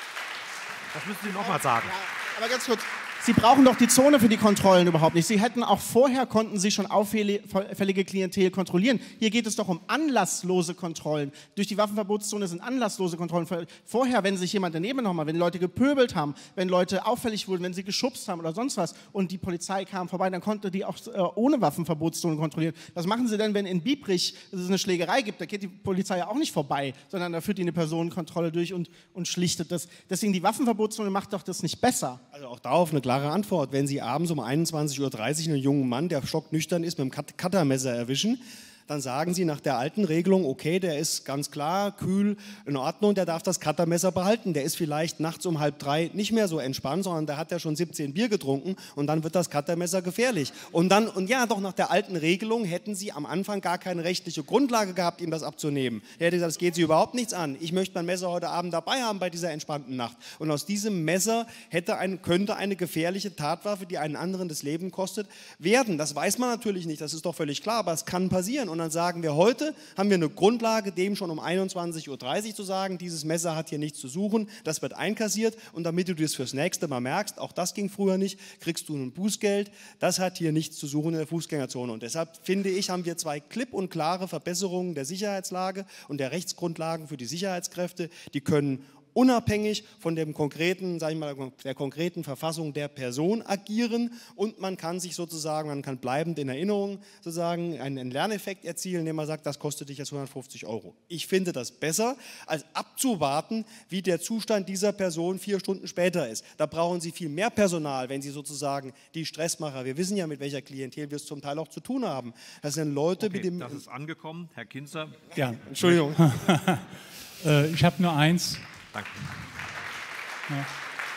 Das müssen Sie nochmal sagen. Ja, aber ganz kurz. Sie brauchen doch die Zone für die Kontrollen überhaupt nicht. Sie hätten auch vorher, konnten Sie schon auffällige Klientel kontrollieren. Hier geht es doch um anlasslose Kontrollen. Durch die Waffenverbotszone sind anlasslose Kontrollen. Vorher, wenn sich jemand daneben nochmal, wenn Leute gepöbelt haben, wenn Leute auffällig wurden, wenn sie geschubst haben oder sonst was und die Polizei kam vorbei, dann konnte die auch äh, ohne Waffenverbotszone kontrollieren. Was machen Sie denn, wenn in Biebrich es eine Schlägerei gibt? Da geht die Polizei ja auch nicht vorbei, sondern da führt die eine Personenkontrolle durch und, und schlichtet das. Deswegen die Waffenverbotszone macht doch das nicht besser. Also auch darauf eine klare Antwort. Wenn Sie abends um einundzwanzig Uhr dreißig einen jungen Mann, der stocknüchtern ist, mit dem Cuttermesser erwischen, dann sagen Sie nach der alten Regelung, okay, der ist ganz klar, kühl, in Ordnung, der darf das Cuttermesser behalten. Der ist vielleicht nachts um halb drei nicht mehr so entspannt, sondern der hat ja schon siebzehn Bier getrunken und dann wird das Cuttermesser gefährlich. Und dann, und ja, doch nach der alten Regelung hätten Sie am Anfang gar keine rechtliche Grundlage gehabt, ihm das abzunehmen. Er hätte gesagt, das geht Sie überhaupt nichts an. Ich möchte mein Messer heute Abend dabei haben bei dieser entspannten Nacht. Und aus diesem Messer hätte ein, könnte eine gefährliche Tatwaffe, die einen anderen das Leben kostet, werden. Das weiß man natürlich nicht, das ist doch völlig klar, aber es kann passieren. und dann sagen wir, heute haben wir eine Grundlage, dem schon um einundzwanzig Uhr dreißig zu sagen, dieses Messer hat hier nichts zu suchen, das wird einkassiert und damit du das fürs nächste Mal merkst, auch das ging früher nicht, kriegst du ein Bußgeld, das hat hier nichts zu suchen in der Fußgängerzone. Und deshalb finde ich, haben wir zwei klipp und klare Verbesserungen der Sicherheitslage und der Rechtsgrundlagen für die Sicherheitskräfte, die können unabhängig von dem konkreten, sag ich mal, der konkreten Verfassung der Person agieren und man kann sich sozusagen, man kann bleibend in Erinnerung sozusagen einen Lerneffekt erzielen, indem man sagt, das kostet dich jetzt hundertfünfzig Euro. Ich finde das besser, als abzuwarten, wie der Zustand dieser Person vier Stunden später ist. Da brauchen Sie viel mehr Personal, wenn Sie sozusagen die Stressmacher, wir wissen ja, mit welcher Klientel wir es zum Teil auch zu tun haben. Das sind Leute, okay, mit dem... Das ist angekommen, Herr Kinzer. Ja, Entschuldigung. äh, ich habe nur eins. Danke. Ja.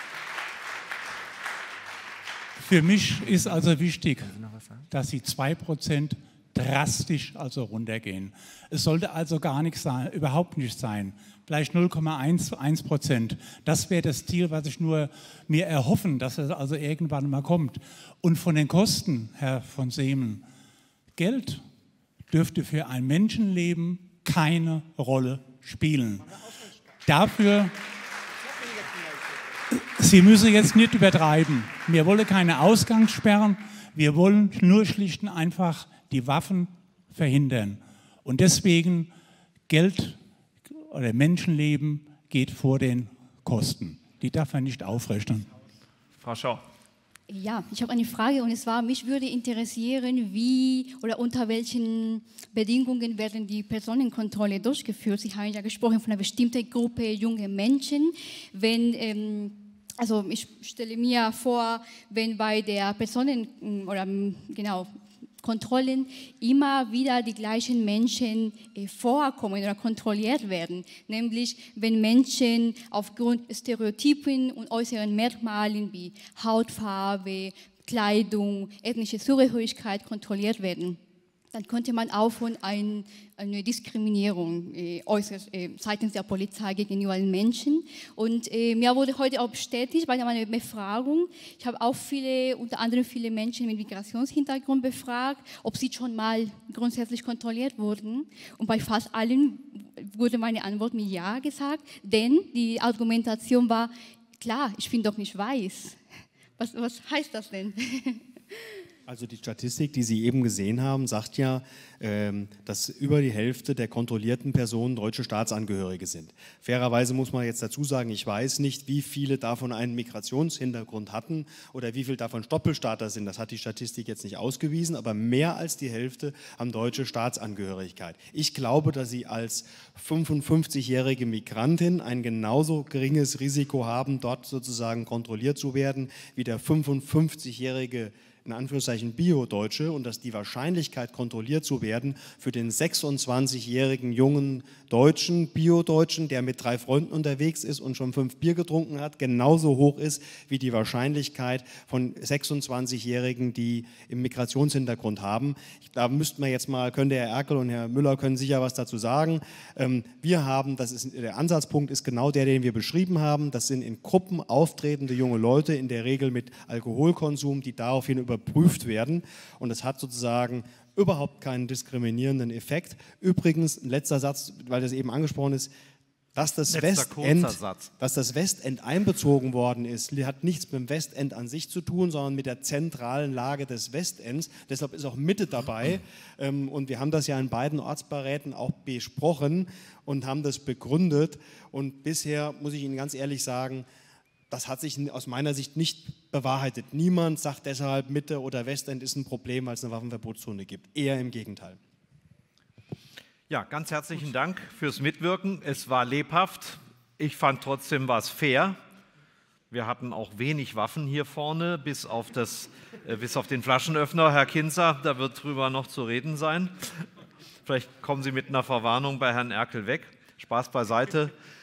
Für mich ist also wichtig, dass die zwei Prozent drastisch also runtergehen. Es sollte also gar nichts sein, überhaupt nicht sein. Vielleicht null Komma eins Prozent. Das wäre das Ziel, was ich nur mir erhoffen, dass es also irgendwann mal kommt. Und von den Kosten, Herr von Seemen, Geld dürfte für ein Menschenleben keine Rolle spielen. Dafür, Sie müssen jetzt nicht übertreiben. Wir wollen keine Ausgangssperren, wir wollen nur schlicht und einfach die Waffen verhindern. Und deswegen Geld oder Menschenleben geht vor den Kosten. Die darf man nicht aufrechnen. Frau Schau. Ja, ich habe eine Frage und zwar, mich würde interessieren, wie oder unter welchen Bedingungen werden die Personenkontrolle durchgeführt. Sie haben ja gesprochen von einer bestimmten Gruppe junge Menschen. Wenn, ähm, also ich stelle mir vor, wenn bei der Personen- oder genau Kontrollen immer wieder die gleichen Menschen äh, vorkommen oder kontrolliert werden. Nämlich, wenn Menschen aufgrund Stereotypen und äußeren Merkmalen wie Hautfarbe, Kleidung, ethnische Zugehörigkeit kontrolliert werden. Dann könnte man auch von ein, einer Diskriminierung äh, äußern, äh, seitens der Polizei gegenüber den Menschen. Und äh, mir wurde heute auch bestätigt bei meiner Befragung, ich habe auch viele, unter anderem viele Menschen mit Migrationshintergrund befragt, ob sie schon mal grundsätzlich kontrolliert wurden. Und bei fast allen wurde meine Antwort mit Ja gesagt, denn die Argumentation war, klar, ich bin doch nicht weiß. Was, was heißt das denn? Also die Statistik, die Sie eben gesehen haben, sagt ja, dass über die Hälfte der kontrollierten Personen deutsche Staatsangehörige sind. Fairerweise muss man jetzt dazu sagen, ich weiß nicht, wie viele davon einen Migrationshintergrund hatten oder wie viele davon Doppelstaater sind. Das hat die Statistik jetzt nicht ausgewiesen, aber mehr als die Hälfte haben deutsche Staatsangehörigkeit. Ich glaube, dass Sie als fünfundfünfzigjährige Migrantin ein genauso geringes Risiko haben, dort sozusagen kontrolliert zu werden, wie der fünfundfünfzigjährige in Anführungszeichen Bio-Deutsche und dass die Wahrscheinlichkeit, kontrolliert zu werden, für den sechsundzwanzigjährigen jungen Deutschen, Bio-Deutschen, der mit drei Freunden unterwegs ist und schon fünf Bier getrunken hat, genauso hoch ist wie die Wahrscheinlichkeit von sechsundzwanzigjährigen, die im Migrationshintergrund haben. Da müssten wir jetzt mal, können der Herr Erkel und Herr Müller können sicher was dazu sagen. Wir haben, das ist der Ansatzpunkt, ist genau der, den wir beschrieben haben. Das sind in Gruppen auftretende junge Leute, in der Regel mit Alkoholkonsum, die daraufhin überprüft werden. Und es hat sozusagen überhaupt keinen diskriminierenden Effekt. Übrigens, ein letzter Satz, weil das eben angesprochen ist, dass das, Westend, dass das Westend einbezogen worden ist, hat nichts mit dem Westend an sich zu tun, sondern mit der zentralen Lage des Westends. Deshalb ist auch Mitte dabei. Und wir haben das ja in beiden Ortsbeiräten auch besprochen und haben das begründet. Und bisher, muss ich Ihnen ganz ehrlich sagen, das hat sich aus meiner Sicht nicht bewahrheitet. Niemand sagt deshalb, Mitte oder Westend ist ein Problem, weil es eine Waffenverbotszone gibt. Eher im Gegenteil. Ja, ganz herzlichen Dank fürs Mitwirken. Es war lebhaft. Ich fand trotzdem, war es fair. Wir hatten auch wenig Waffen hier vorne, bis auf, das, äh, bis auf den Flaschenöffner. Herr Kinzer, da wird drüber noch zu reden sein. Vielleicht kommen Sie mit einer Verwarnung bei Herrn Erkel weg. Spaß beiseite.